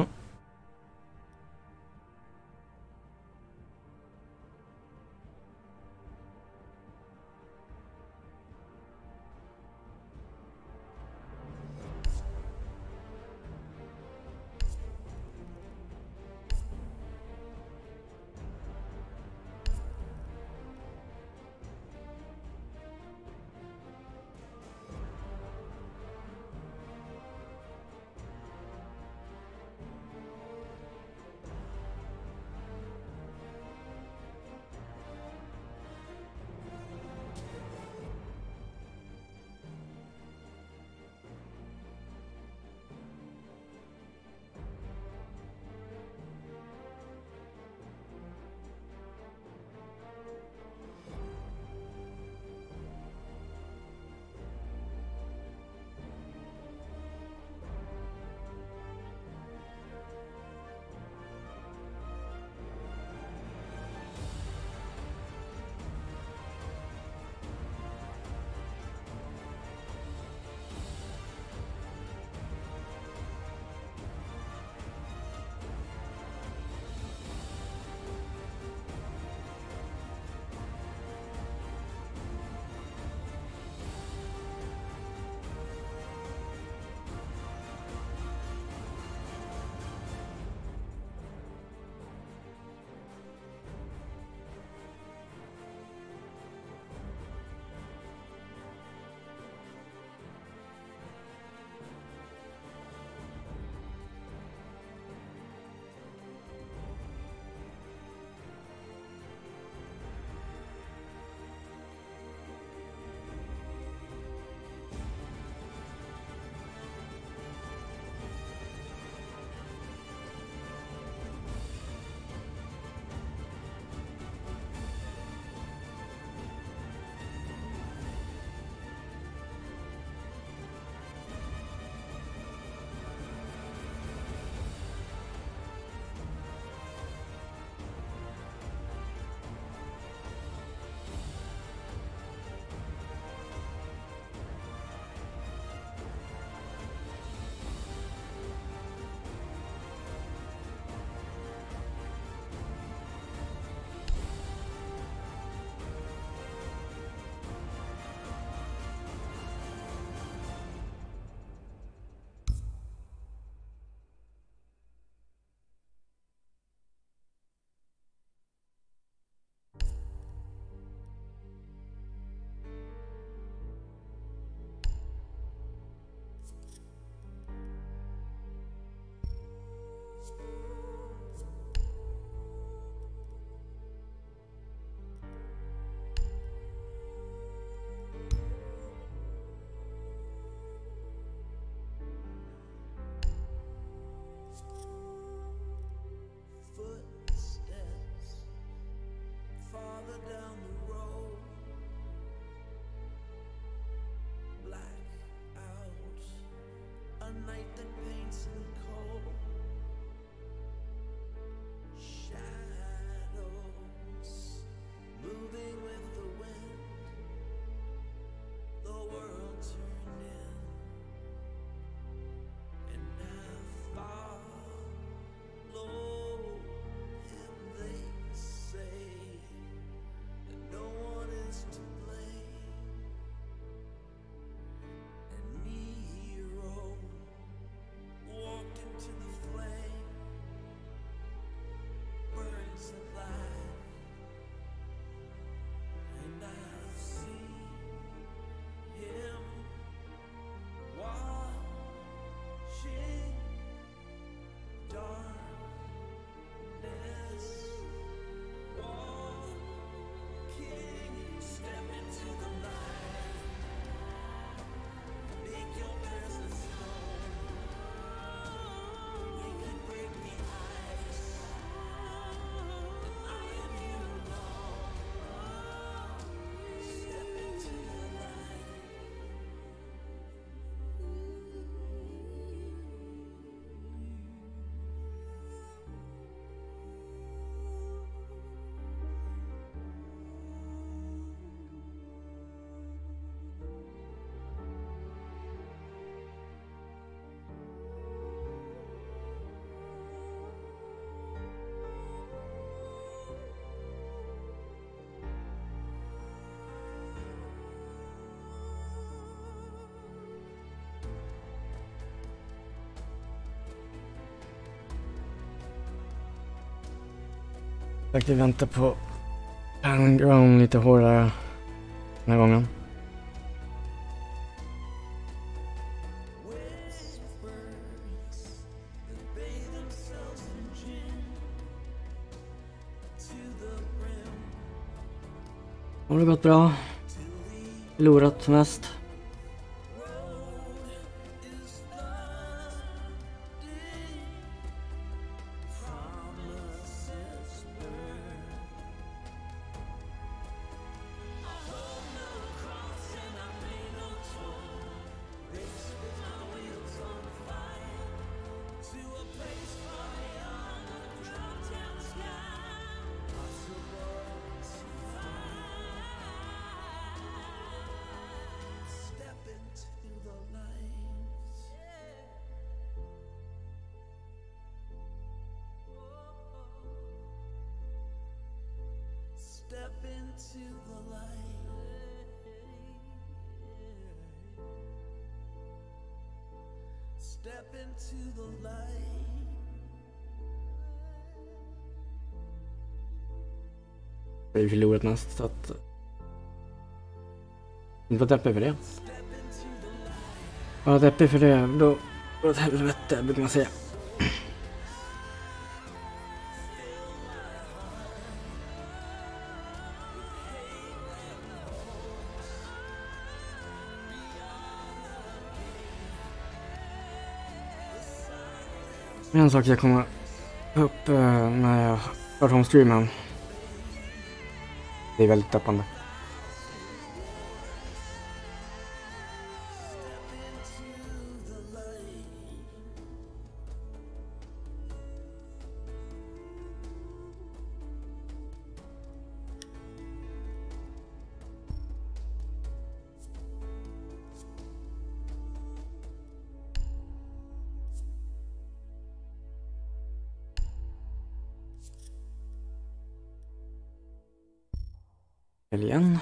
Jag väntar på Ground lite hårdare den här gången. Har det gått bra? Förlorat mest? Step into the light. Step into the light. Jag har ju förlorat mest så att... Inte var deppig för det. Var deppig för det, då var det helvete brukar man säga. En sak jag kommer upp när jag hört om streamen. Det är väldigt tappande. Igen.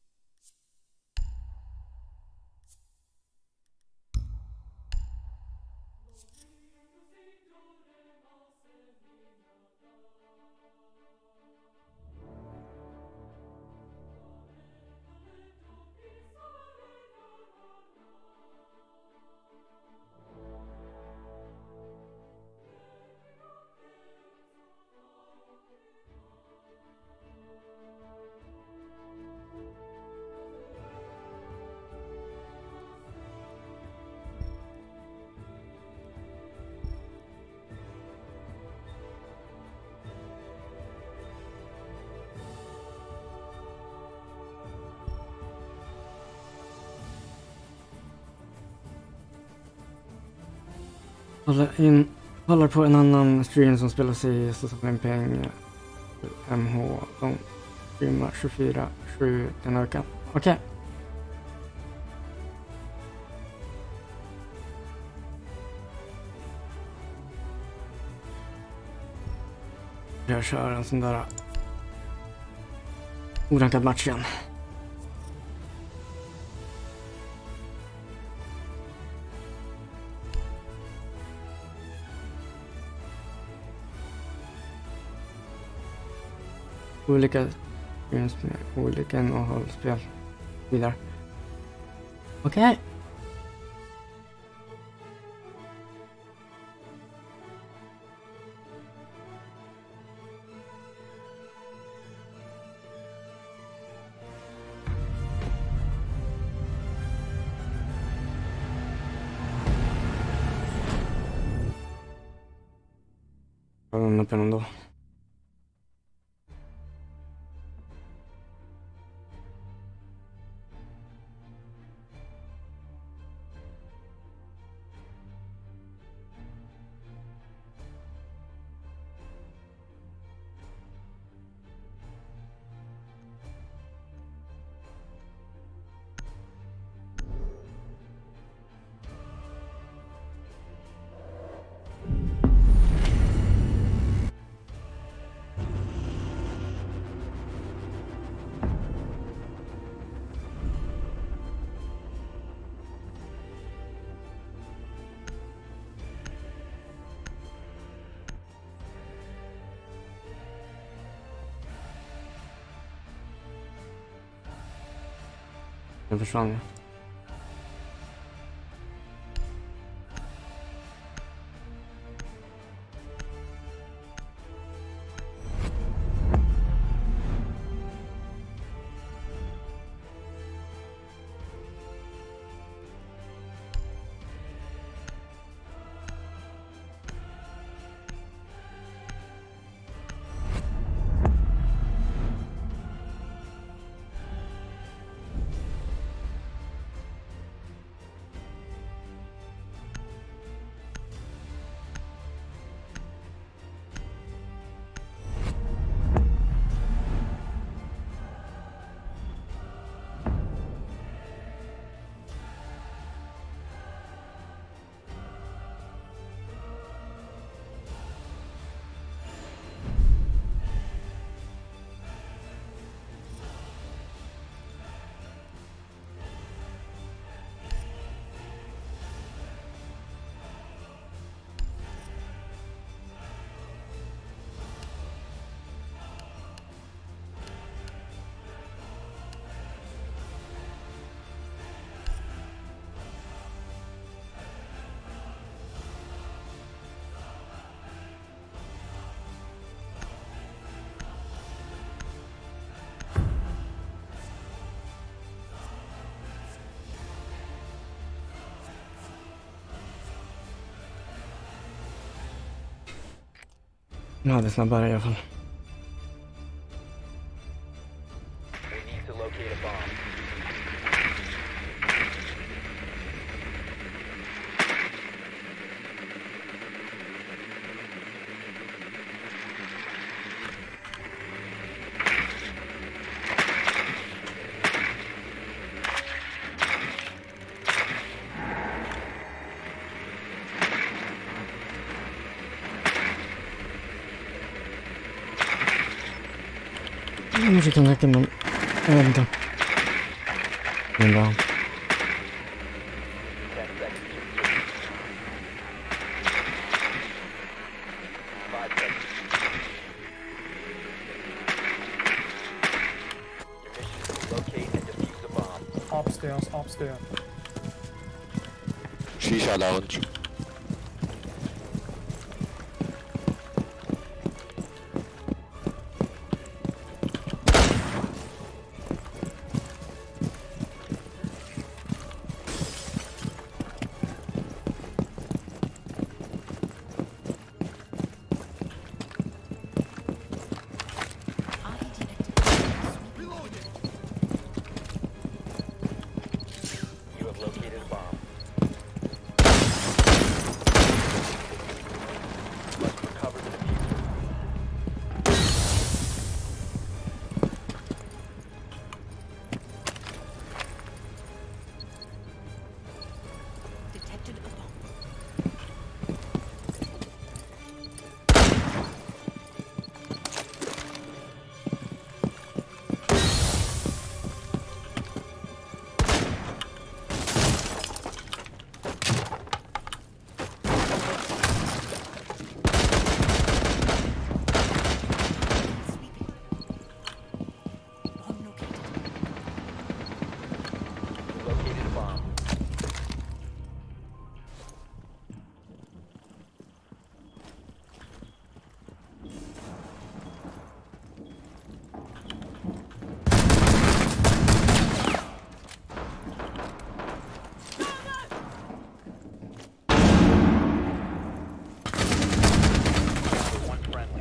Kollar på en annan stream som spelas i Socialpeng MH. De streamar 24/7 den veckan. Okej. Jag kör en sån där orankad match igen. Olika med olika innehållsspel vidare. Okej. Jag har upp ändå. Nu försvann jag. Ja, det är snabbare i alla fall. We need to locate a bomb. Nu fick han räcka men jag vet inte. Men bra. 10 seconds. 5 seconds. Your mission is to locate and defuse a bomb. Upstairs. Shisha lounge. You have located a bomb. Must recover the diffuser. Detected a bomb. Sweeping. Bomb located. You located a bomb. One friendly.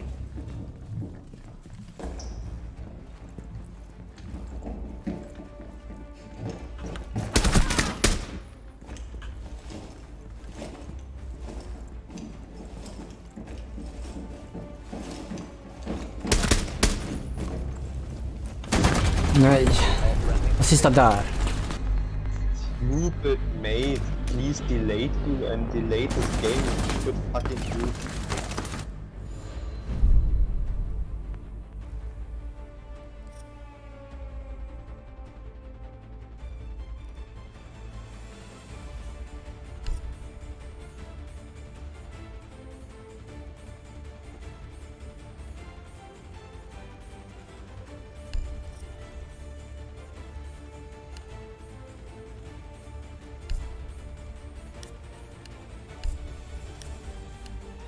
Nej. Sista där. Stupid mate, please delete you and delete this game. Stupid fucking you.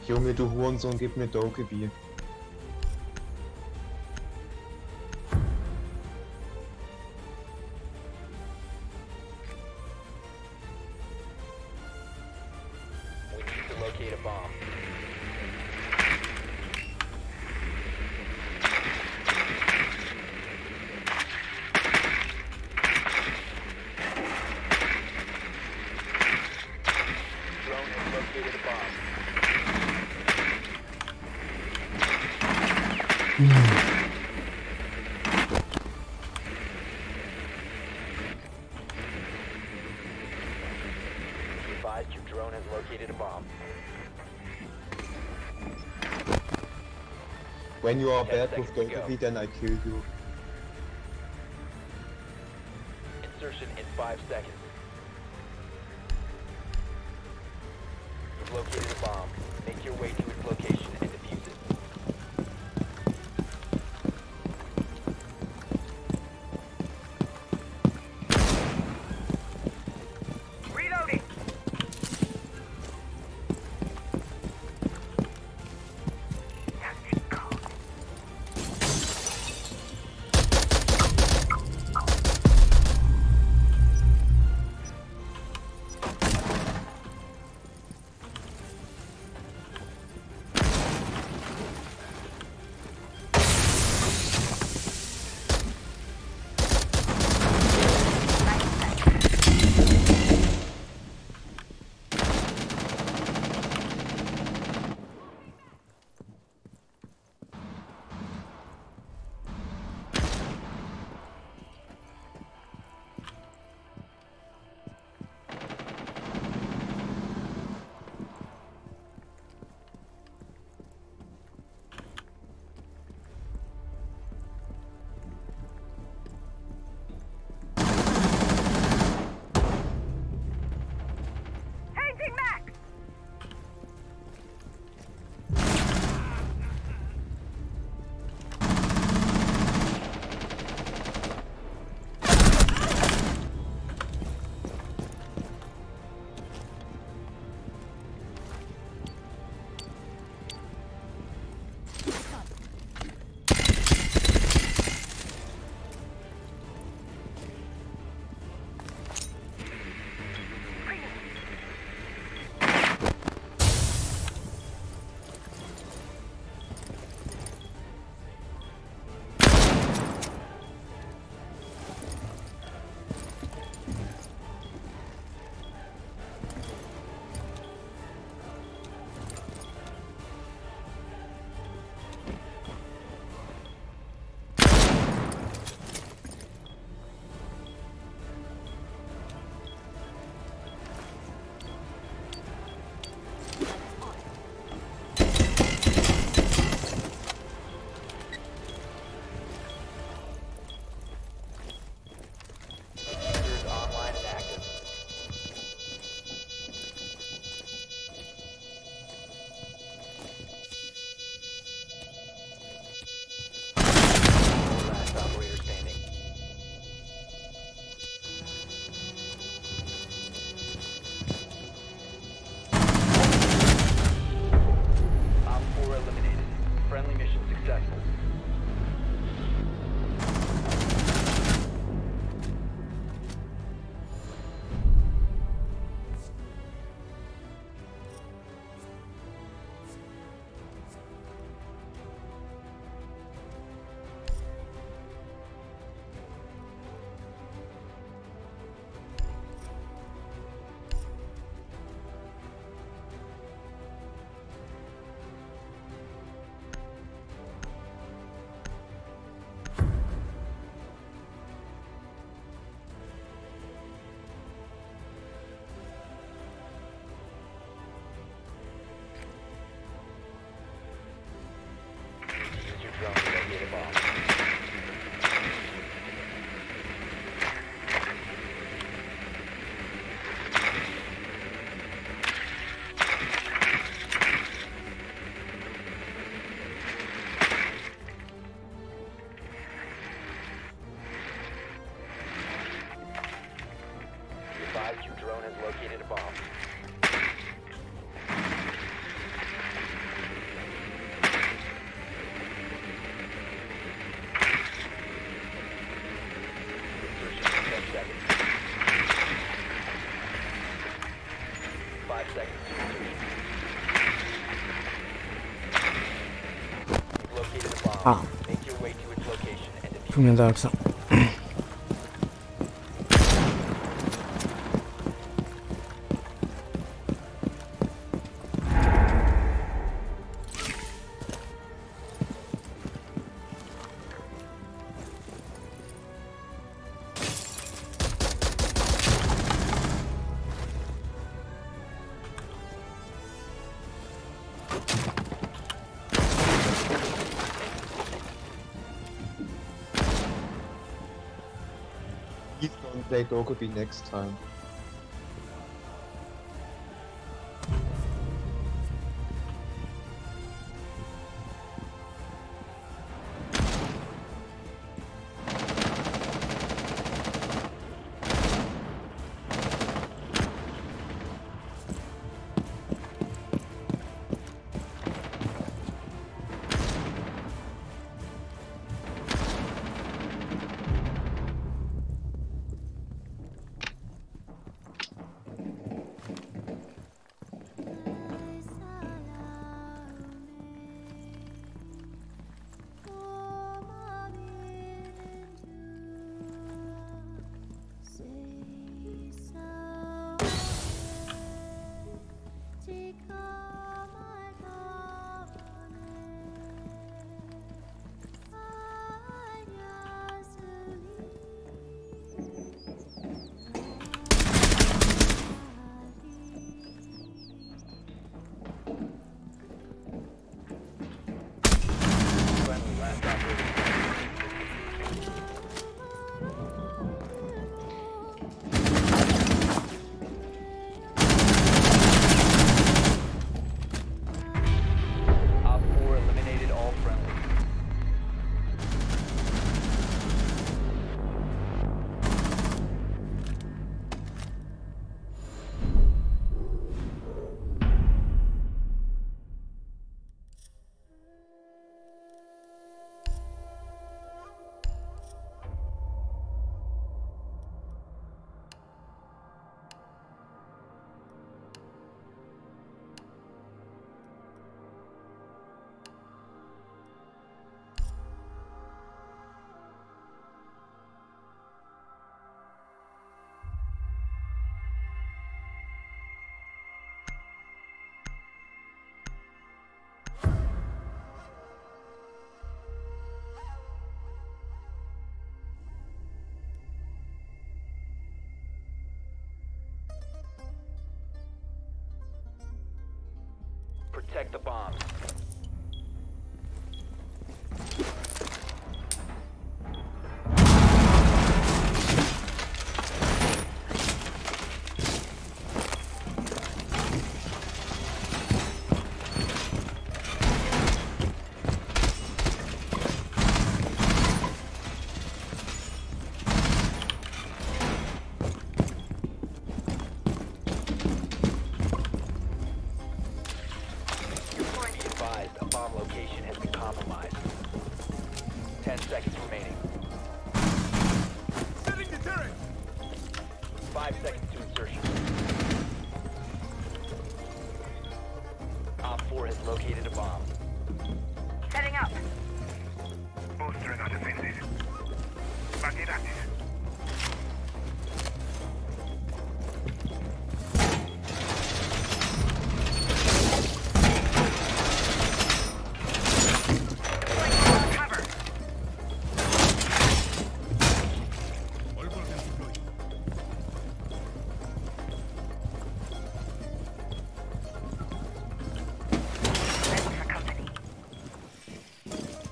Junge, du Hurensohn, gib mir Dokebier. We need to locate a bomb. Drone has located a bomb. Be advised your drone has located a bomb. When you are 10 bad with seconds to go. Dokebier, then I kill you. Insertion in 5 seconds. You've located a bomb. Make your way to its location and defuse it. Reloading. Troligen dö också. Please don't play Dokkaebi next time. Friendly, last operator. Op 4 eliminated all friendly. Protect the bombs. Be advised, a bomb location has been compromised. 10 seconds remaining. Setting the turret! 5 seconds to insertion. Op 4 has located a bomb. Setting up. Bolstering our defenses. Back active. Deploying cover. Ready for company.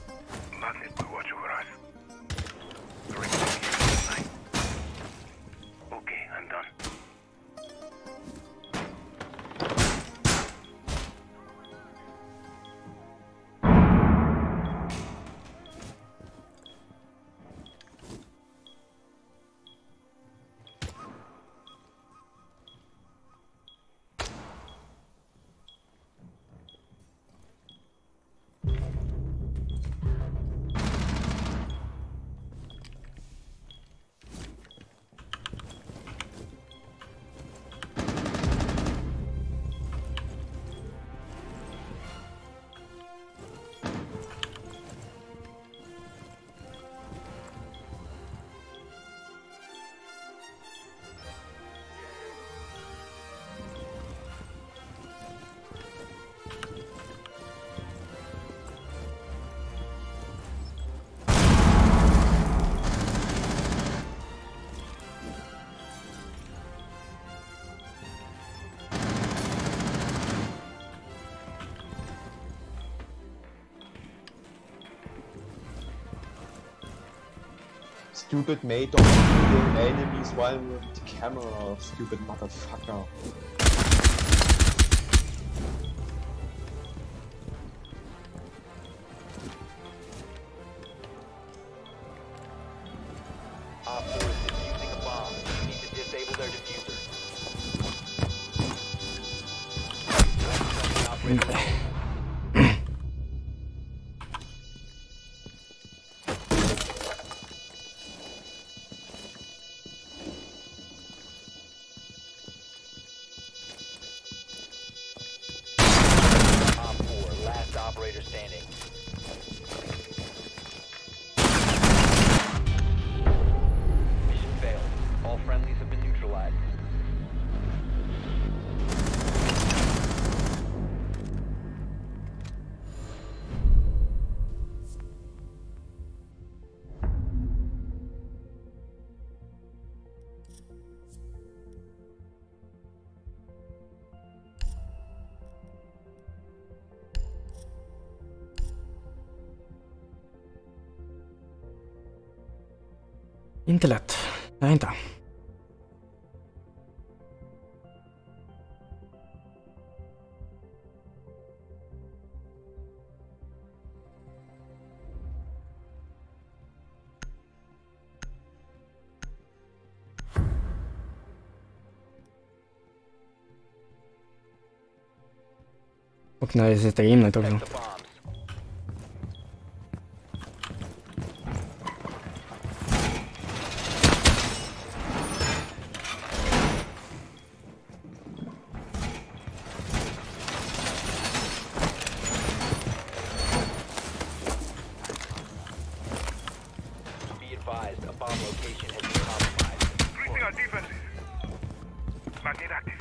Stupid mate, don't kill enemies while we're with the camera, stupid motherfucker. Op 4 is defusing a bomb. You need to disable their diffuser. Operator remaining. Op 4, last operator standing. Mission failed. All friendlies have been neutralized. Inte lätt. Nej, inte. Och när det sitter in också. Protect the bombs. Be advised, a bomb location has been compromised. Increasing our defenses. Magnet active.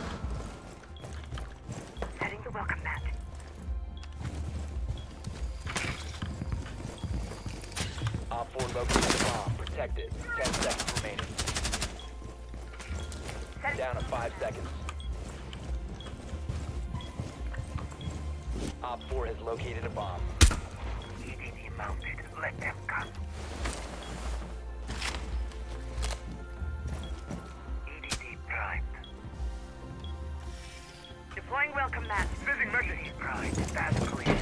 Setting the welcome mat. Op 4 located the bomb. Protect it. 10 seconds remaining. Down to 5 seconds. Op 4 has located a bomb. EDD mounted. Let them come. EDD primed. Deploying welcome mat. Sending message. Primed. That's clear.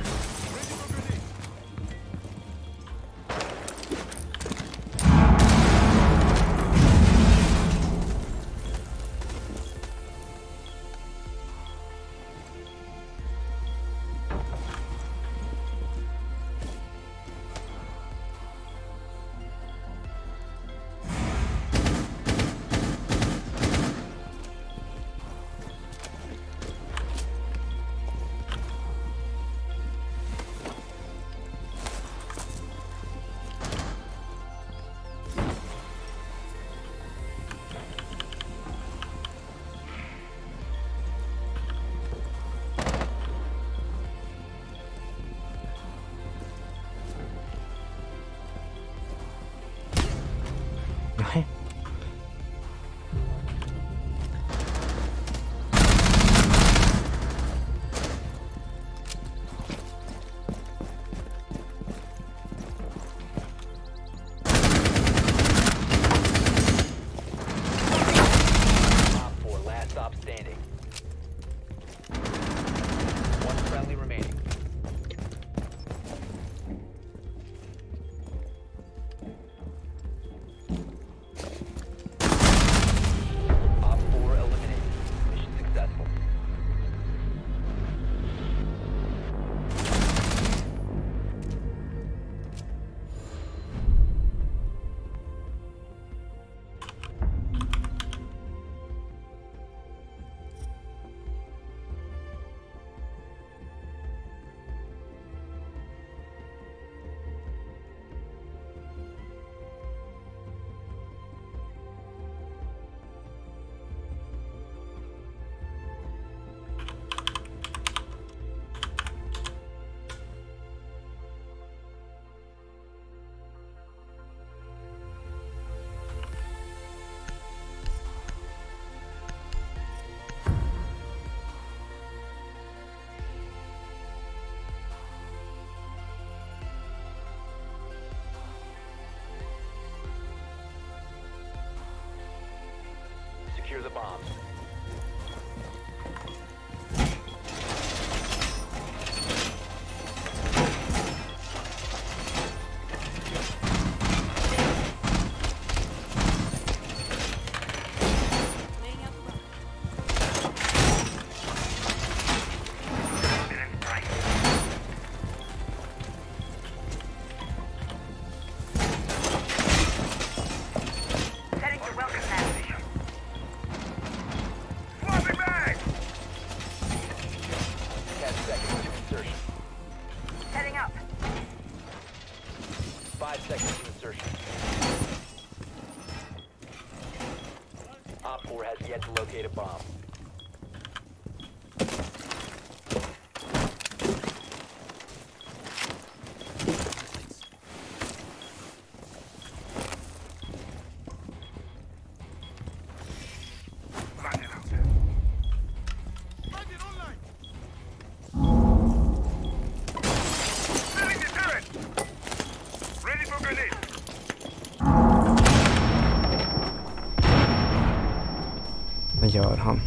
Nej. Op 4, last stop standing. One friendly remaining. to insertion. Op 4 has yet to locate a bomb. Frag it out. Clearing the turret. Ready for grenade. Vad gör han?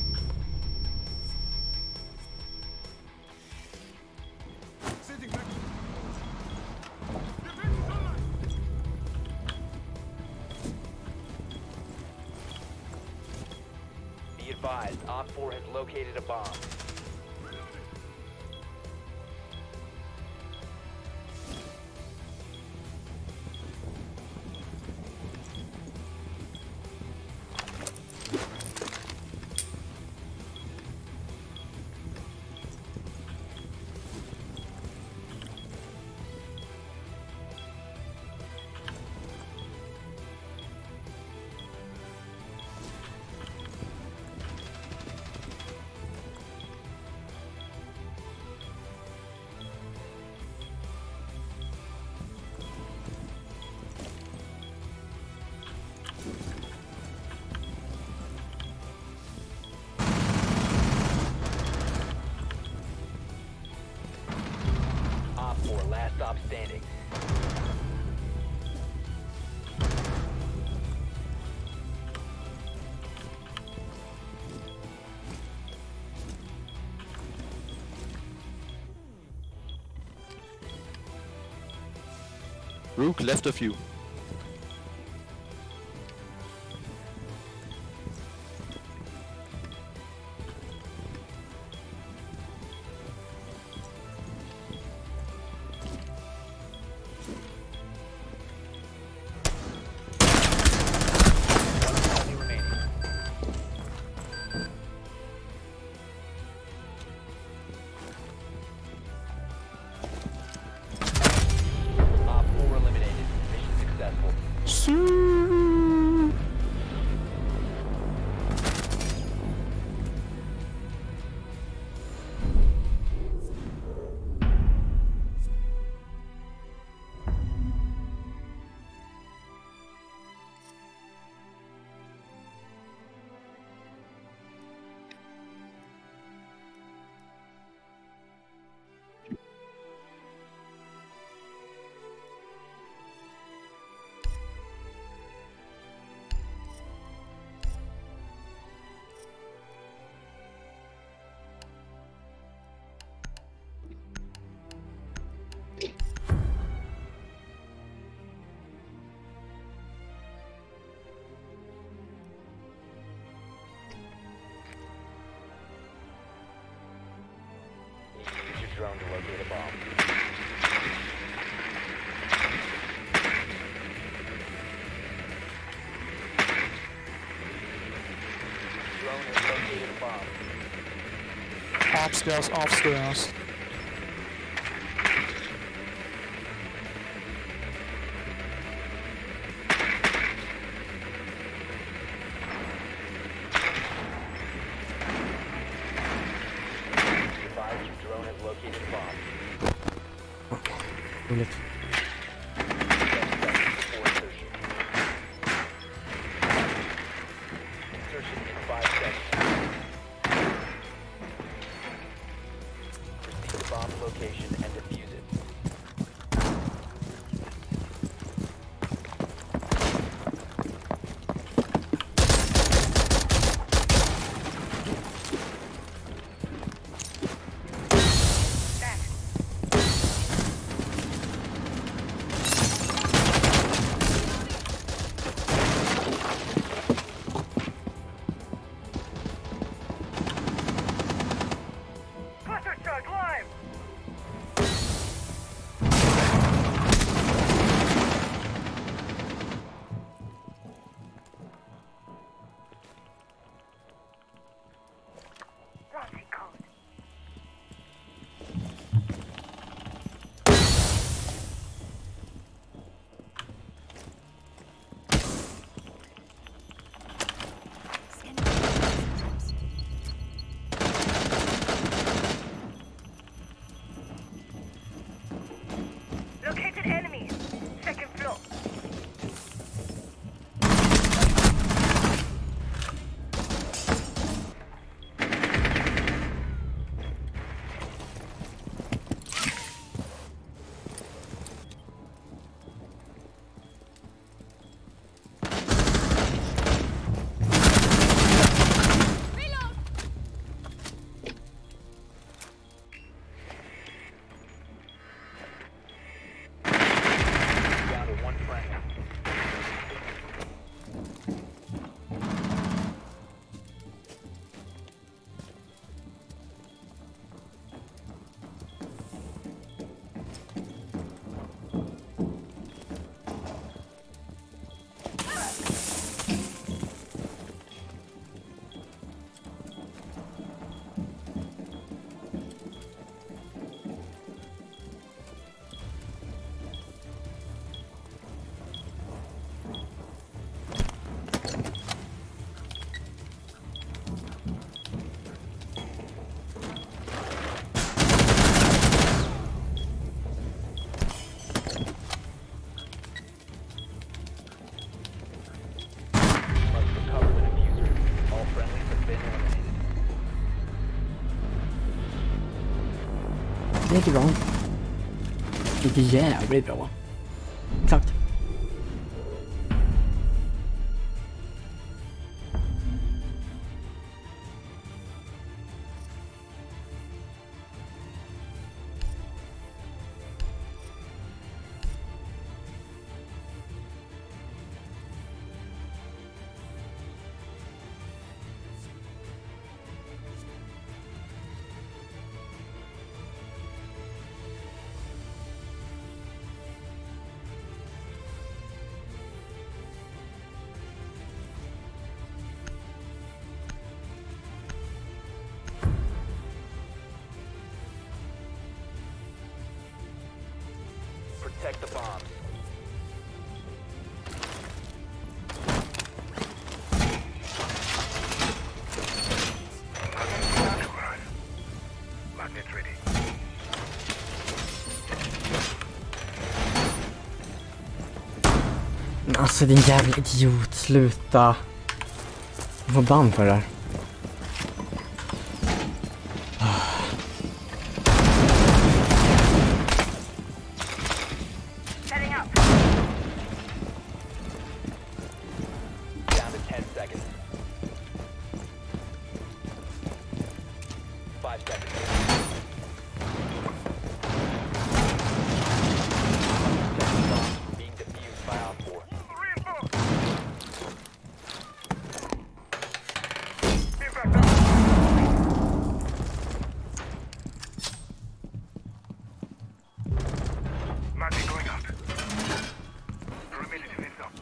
Be advised, Op 4 has located a bomb. Op 4, last stop standing. Rook left of you. Enemy remaining. Op 4 eliminated. Mission successful. Need to use your drone to locate a bomb. Drone has located a bomb. Upstairs, upstairs. Advise your drone has located a bomb. Roligt. 10 seconds before insertion. Insertion in 5 seconds. Det gick ju bra. Det gick jävligt bra. Exakt. Protect the bombs. Magnet ready. Men alltså din jävla idiot, sluta. Jag får band för det där. Setting up. Down to 10 seconds. 5 seconds. Being defused by Op 4. Reinforce. Magnet going out. Perimeter defense up.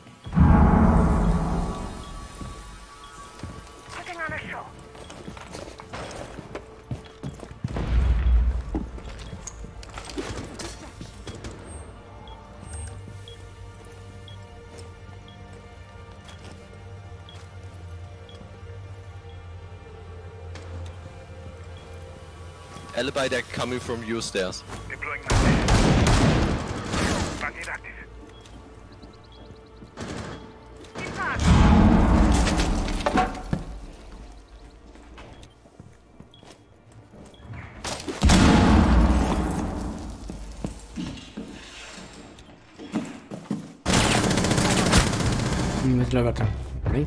Putting on a show. Alibi, they're coming from your stairs. Deploying magnet. Magnet active. Impact. Jag skulle ha varit där. Nej.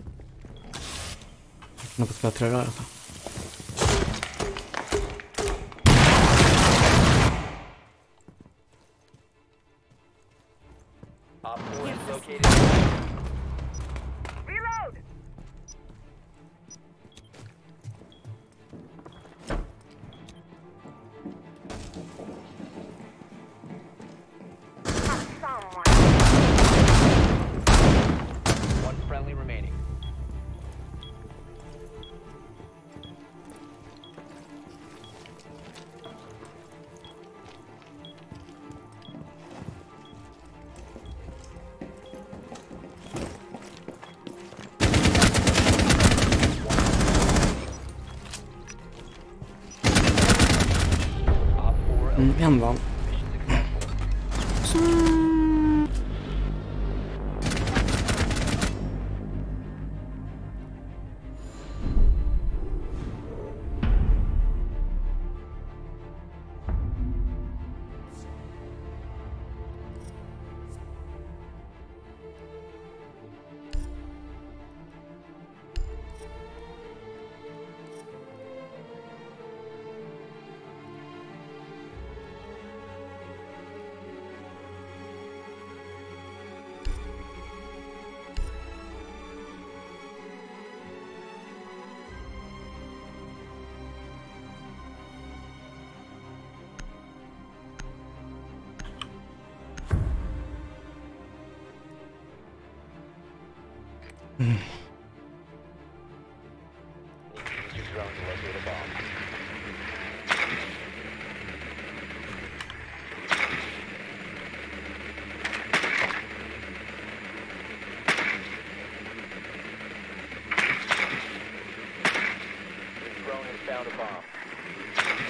Något ska jag tröra alltså. Op 4 is located. Reload. Someone. One friendly remaining. Op 4 En van. mission successful. Need to use your drone to locate a bomb. Your drone has found a bomb.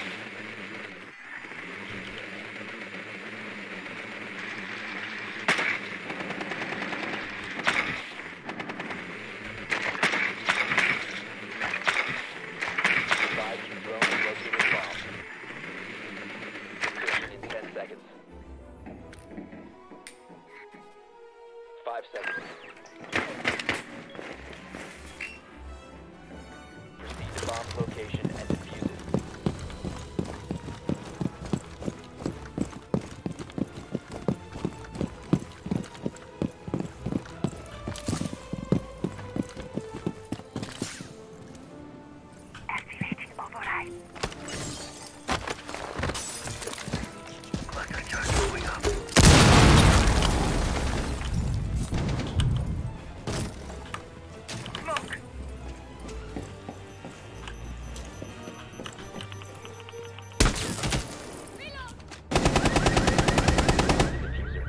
5 seconds. Proceed to bomb's location and defuse it. Activating override. Cluster charge moving up. Smoke. Diffuser.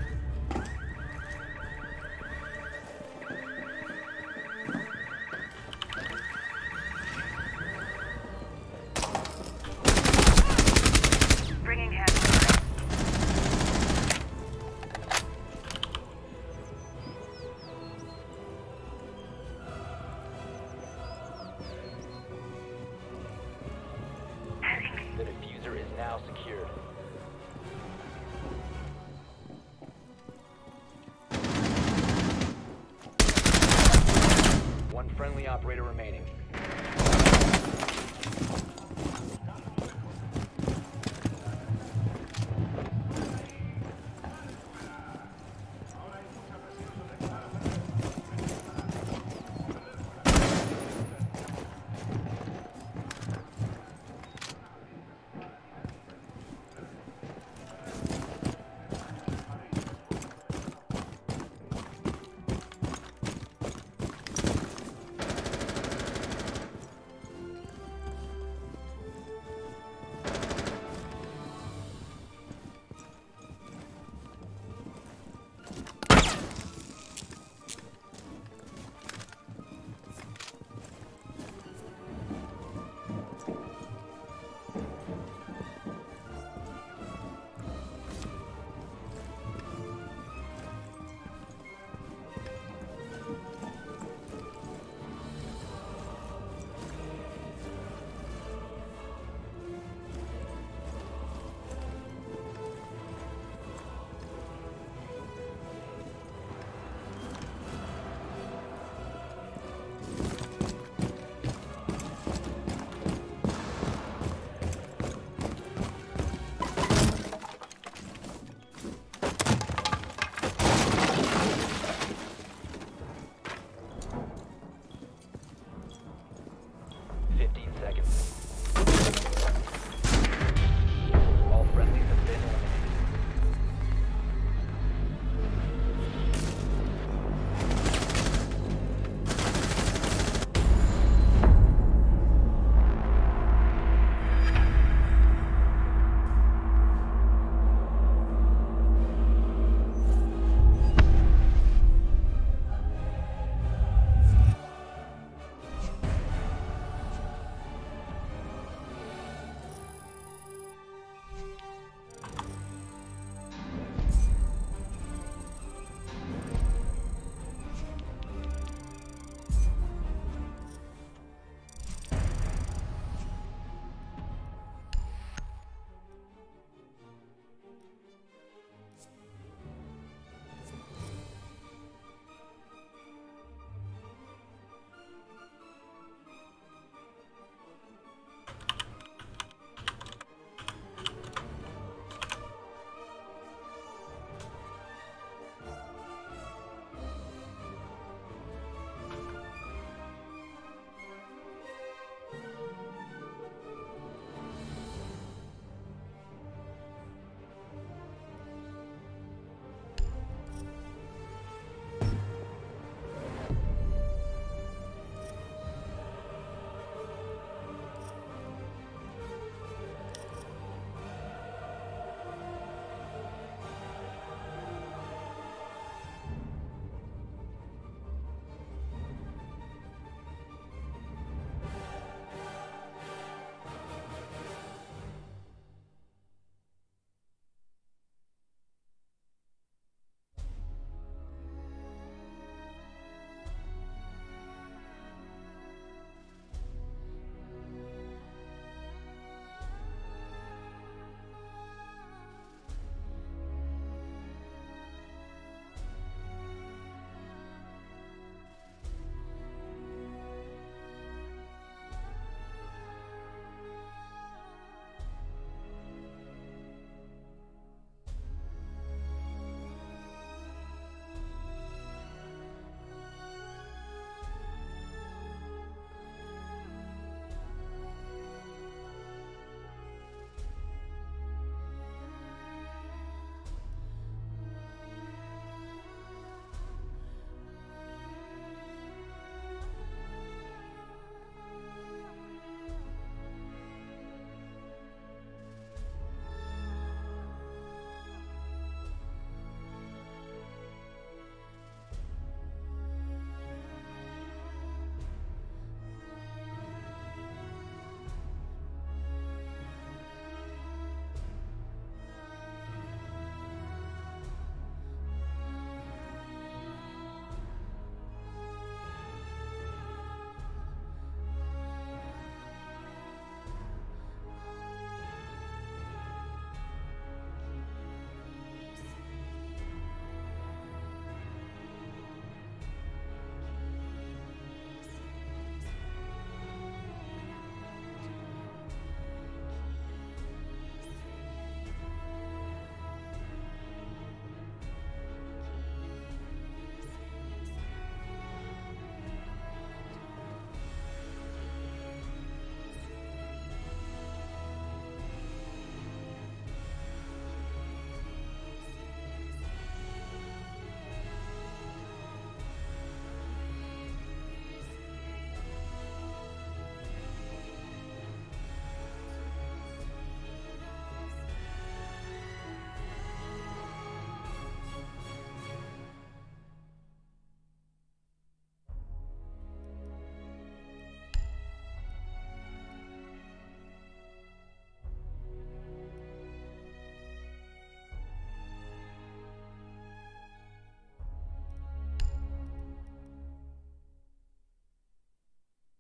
Bringing head. The diffuser is now secured. One friendly operator remaining.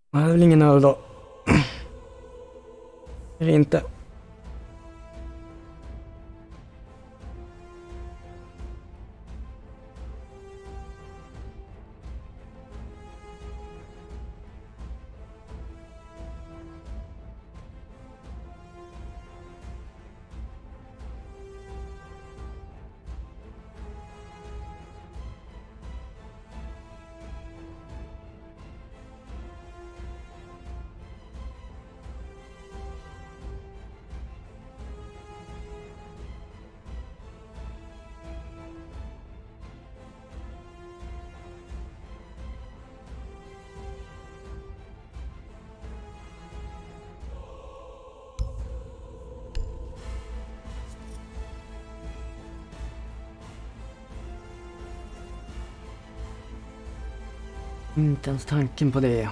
Jag har väl ingen öl då. Eller inte. Inte ens tanken på det.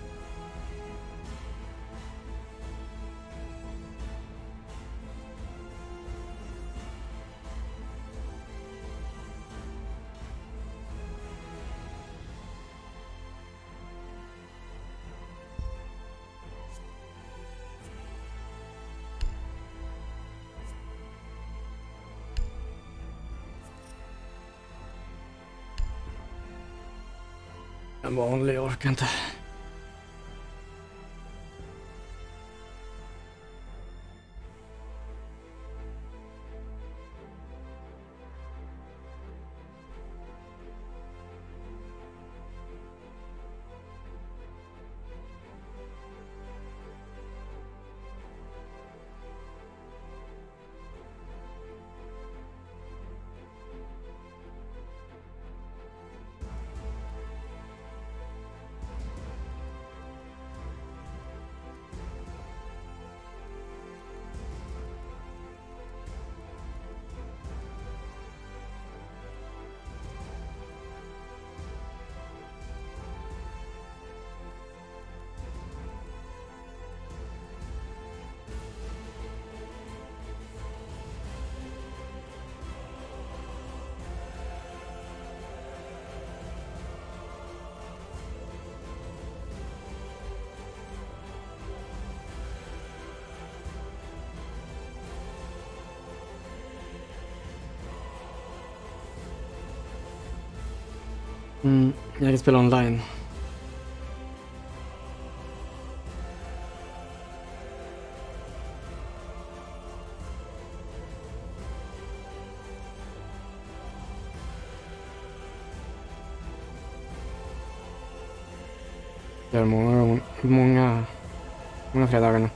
En vanlig, jag orkar inte. Jag kan spela online. Det är många fredagar nu.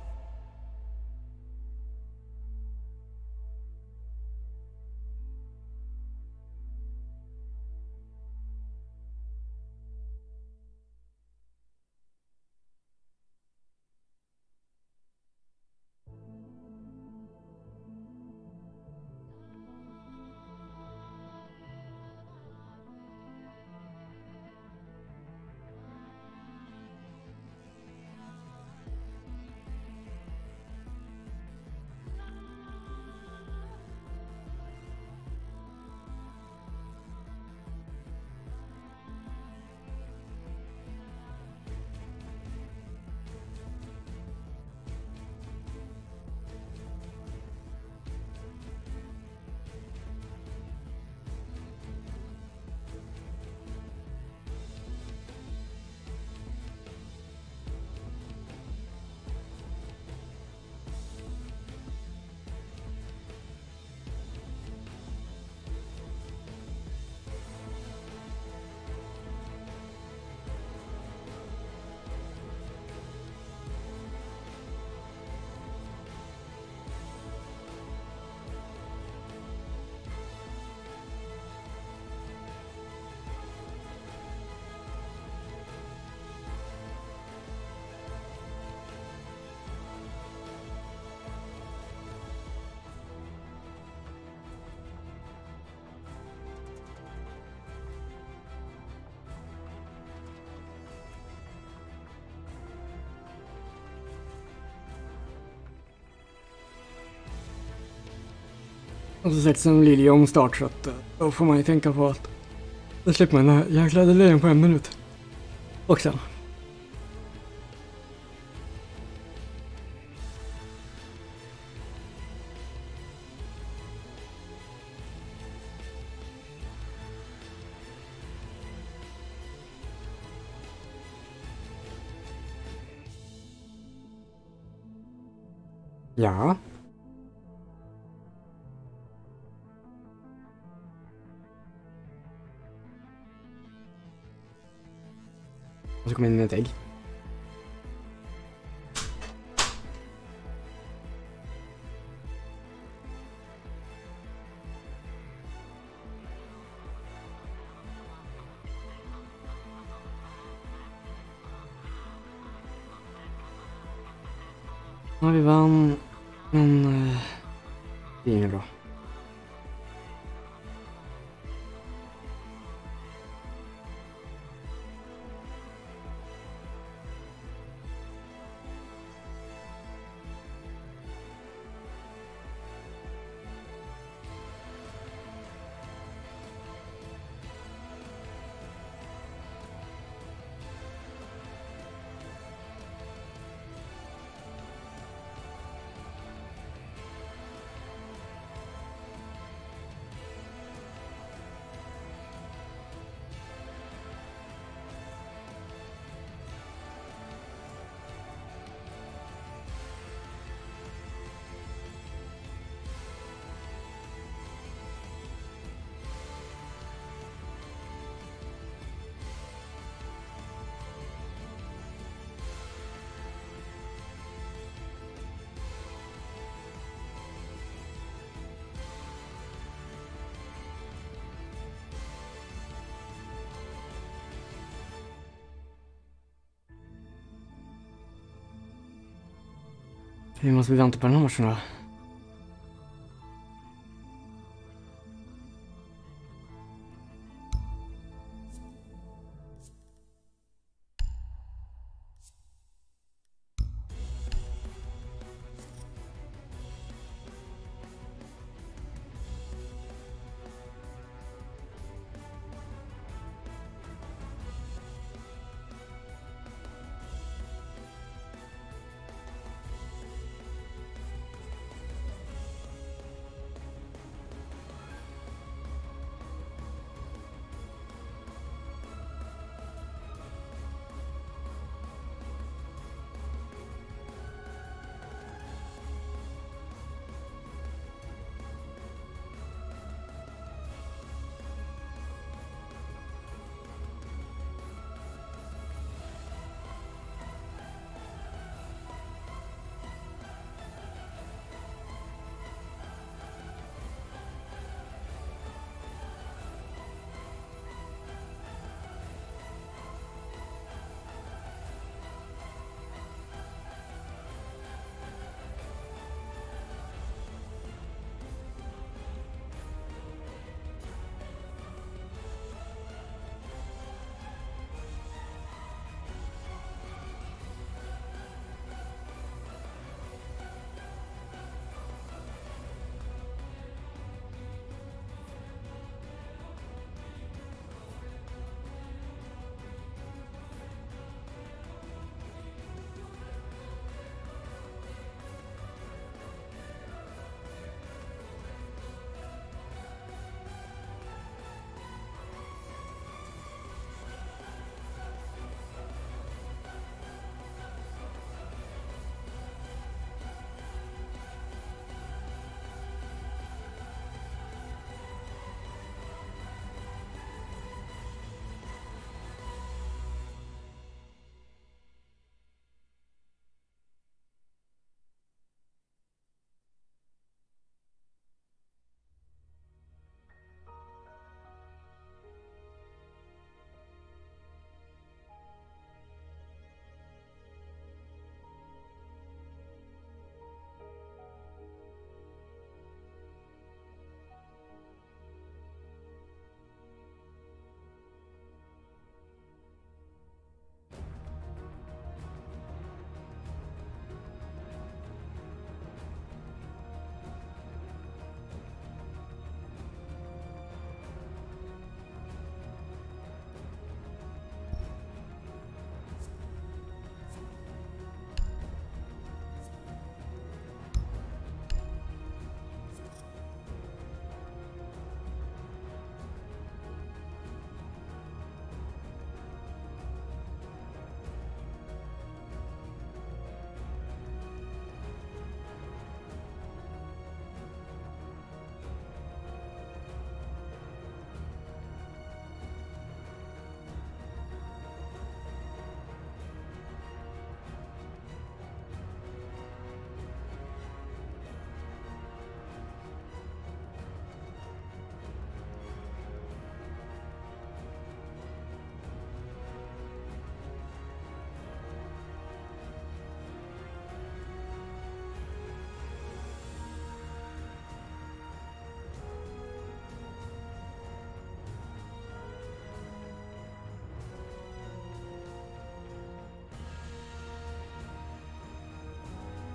Och så sätts en Lilja omstart, så att då får man ju tänka på att då slipper man den här jäkla delayen på 1 minut. Och sen. Ja. Och så kommer in ett ägg. Ja, vi vann. Men det är inget bra. Vi måste vänta på den här matchen då.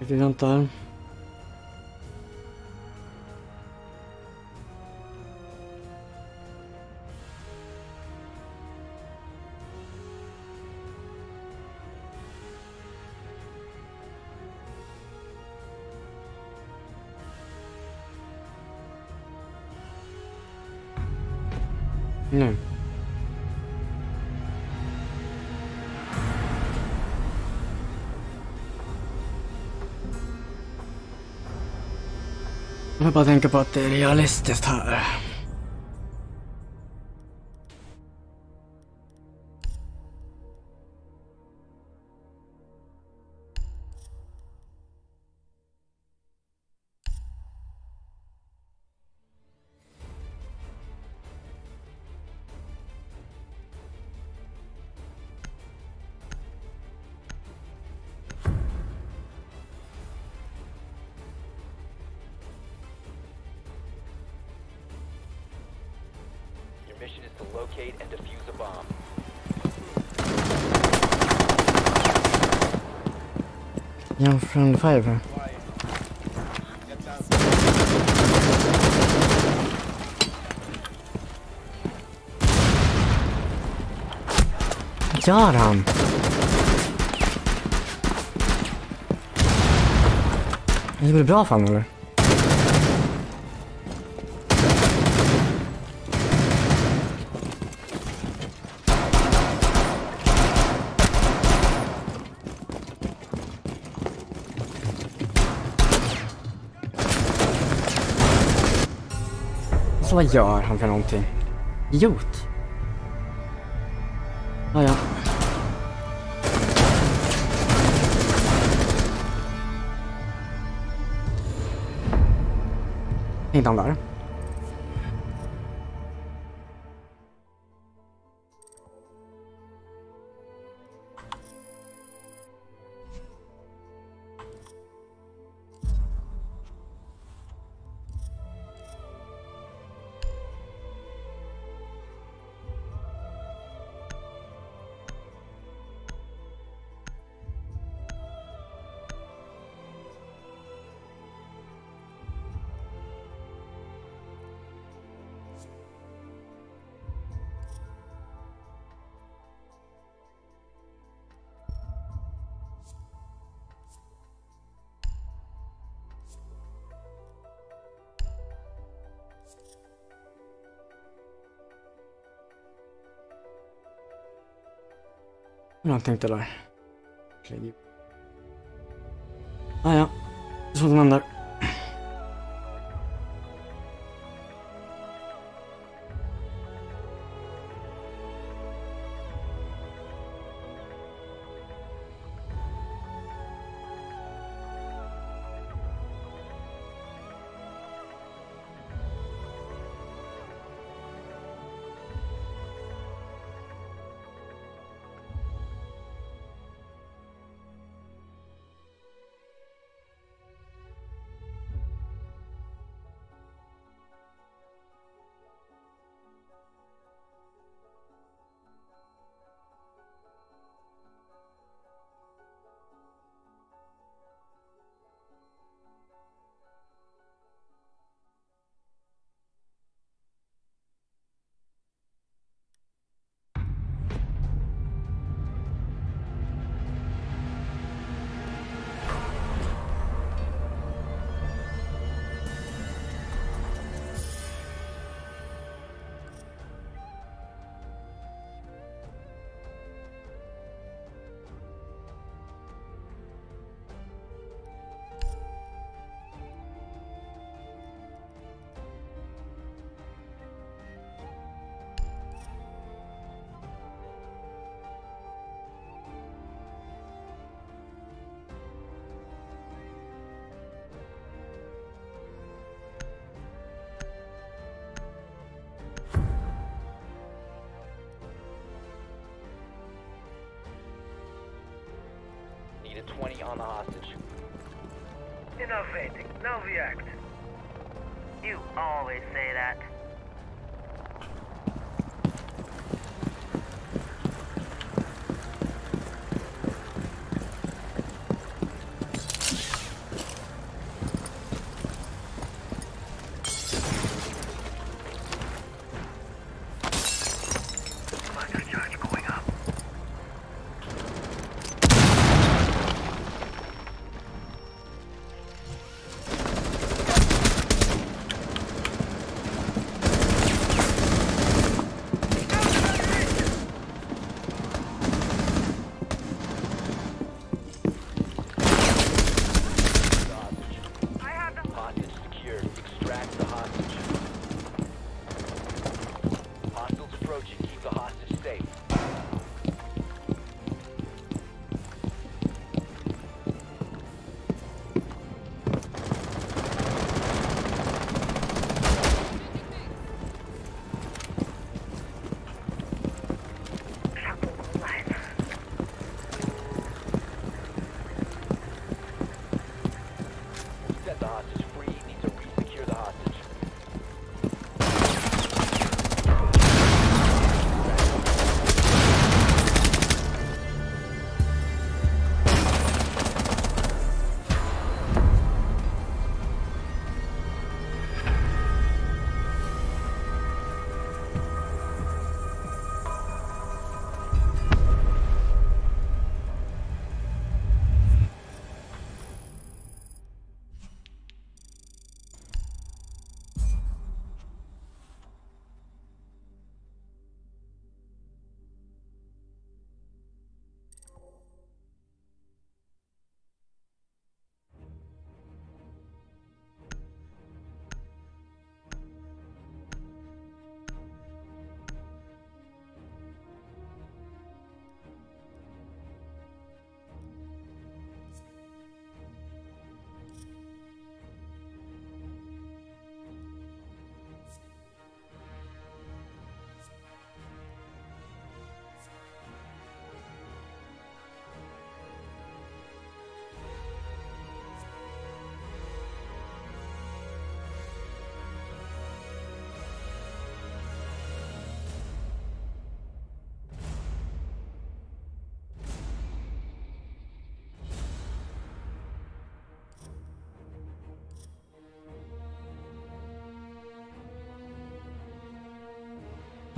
Vi väntar. Nu. Jag bara tänker på att det är realistiskt här. Your mission is to locate and defuse a bomb. Jag från Fiverr. Vad gör han? Det går bra för han eller? Så vad gör han för någonting? Idiot. Ah, ja. Inte han där. Jag tänkte där. Ah, ja. Det är så som händer. Need a 20 on the hostage. Enough waiting. Now react. You always say that.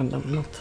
har lämnat.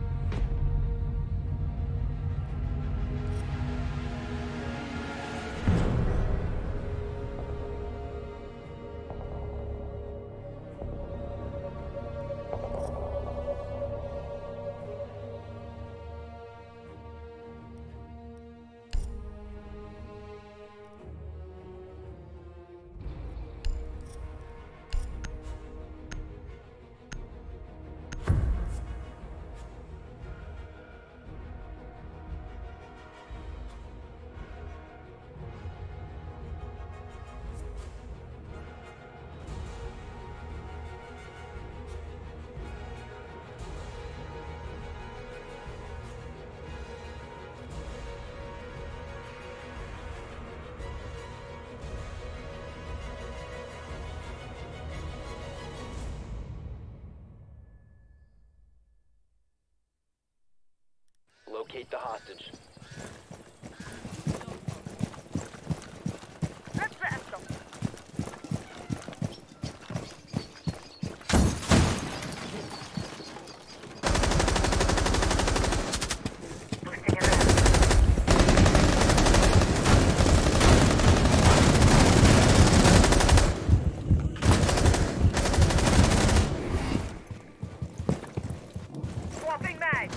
Locate the hostage. Let's let them. Boosting it up. Swapping mag.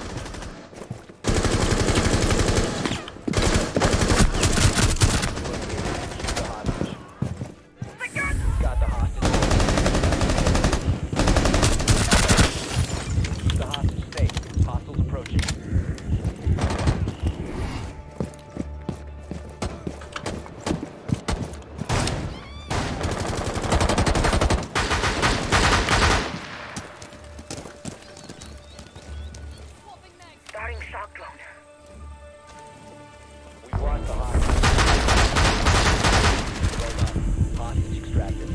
Got the hostage. Keep the hostage safe. Hostiles approaching. Starting shock drone. We've lost the hostage. Well done. Hostage extracted.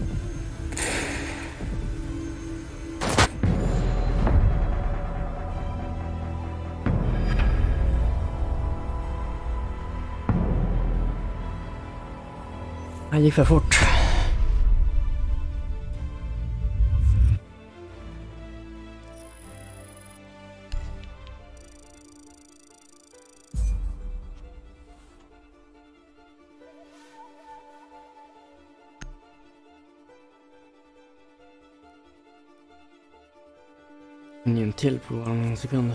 Det gick för fort. En till på varannan sekund.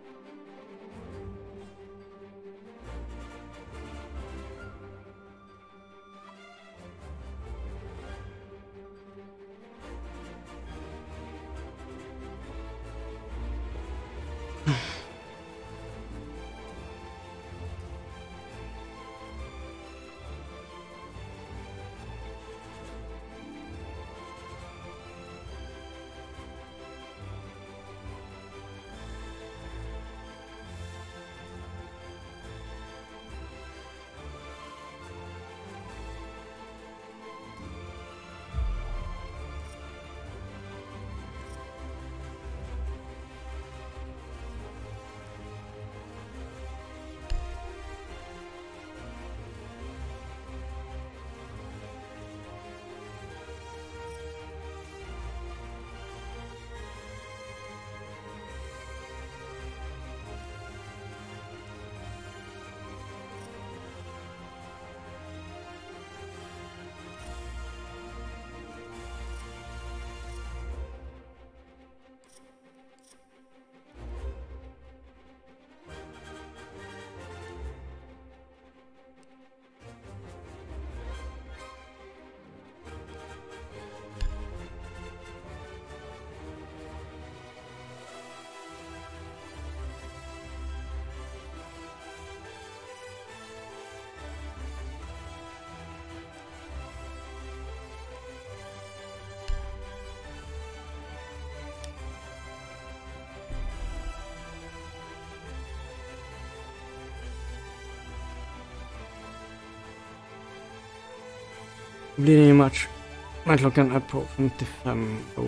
Det blir ingen match. Men klockan är på 55 och...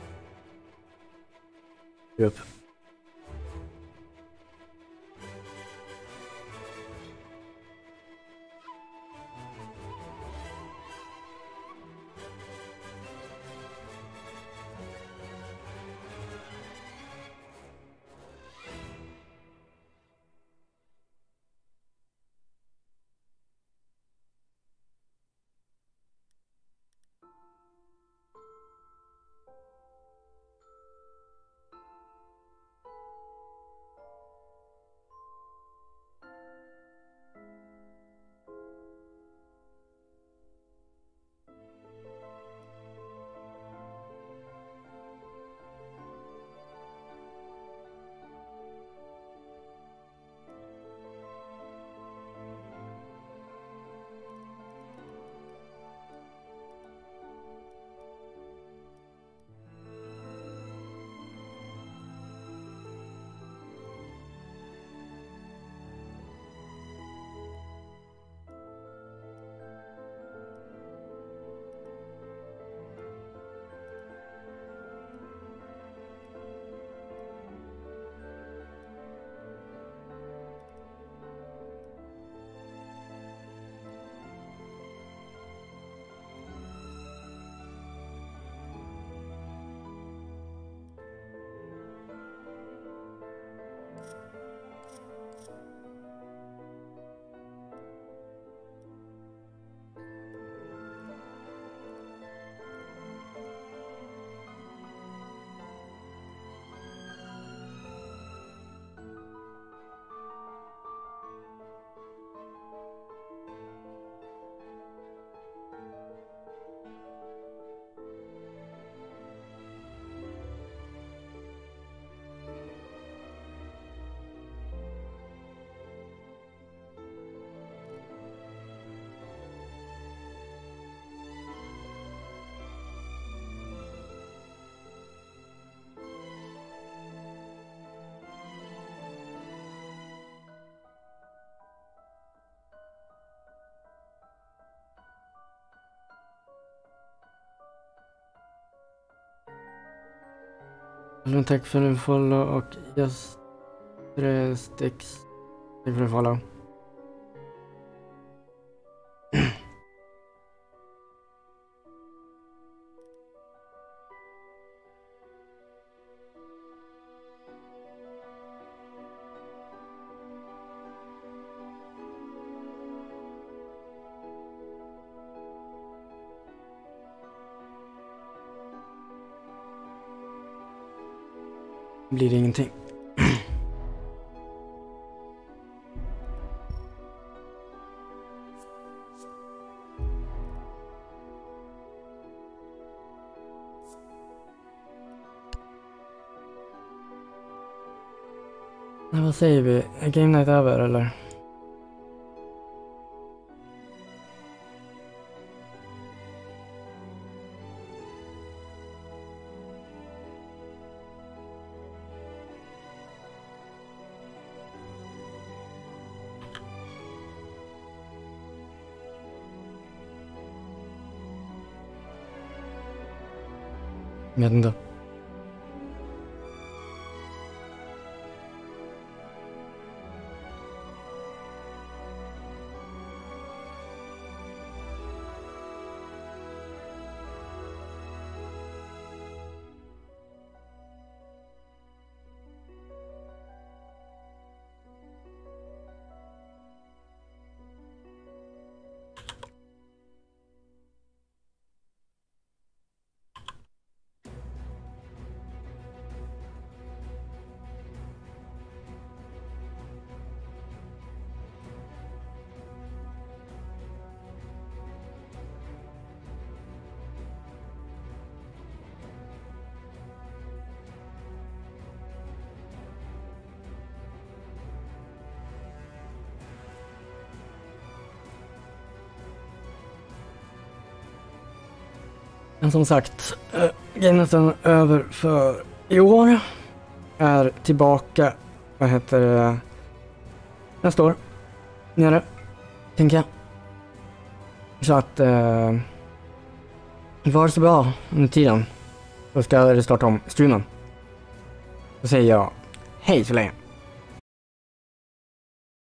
upp. Tack för en follow och just Sticks. Tack för en follow. Blir det ingenting. Nej, vad säger vi? Är Game Night över eller? Jag vet inte. Men som sagt, Game Night är över för i år. Är tillbaka, vad heter det, nästa år. Nere, tänker jag. Så att, var det så bra under tiden. Då ska jag starta om streamen. Då säger jag hej så länge.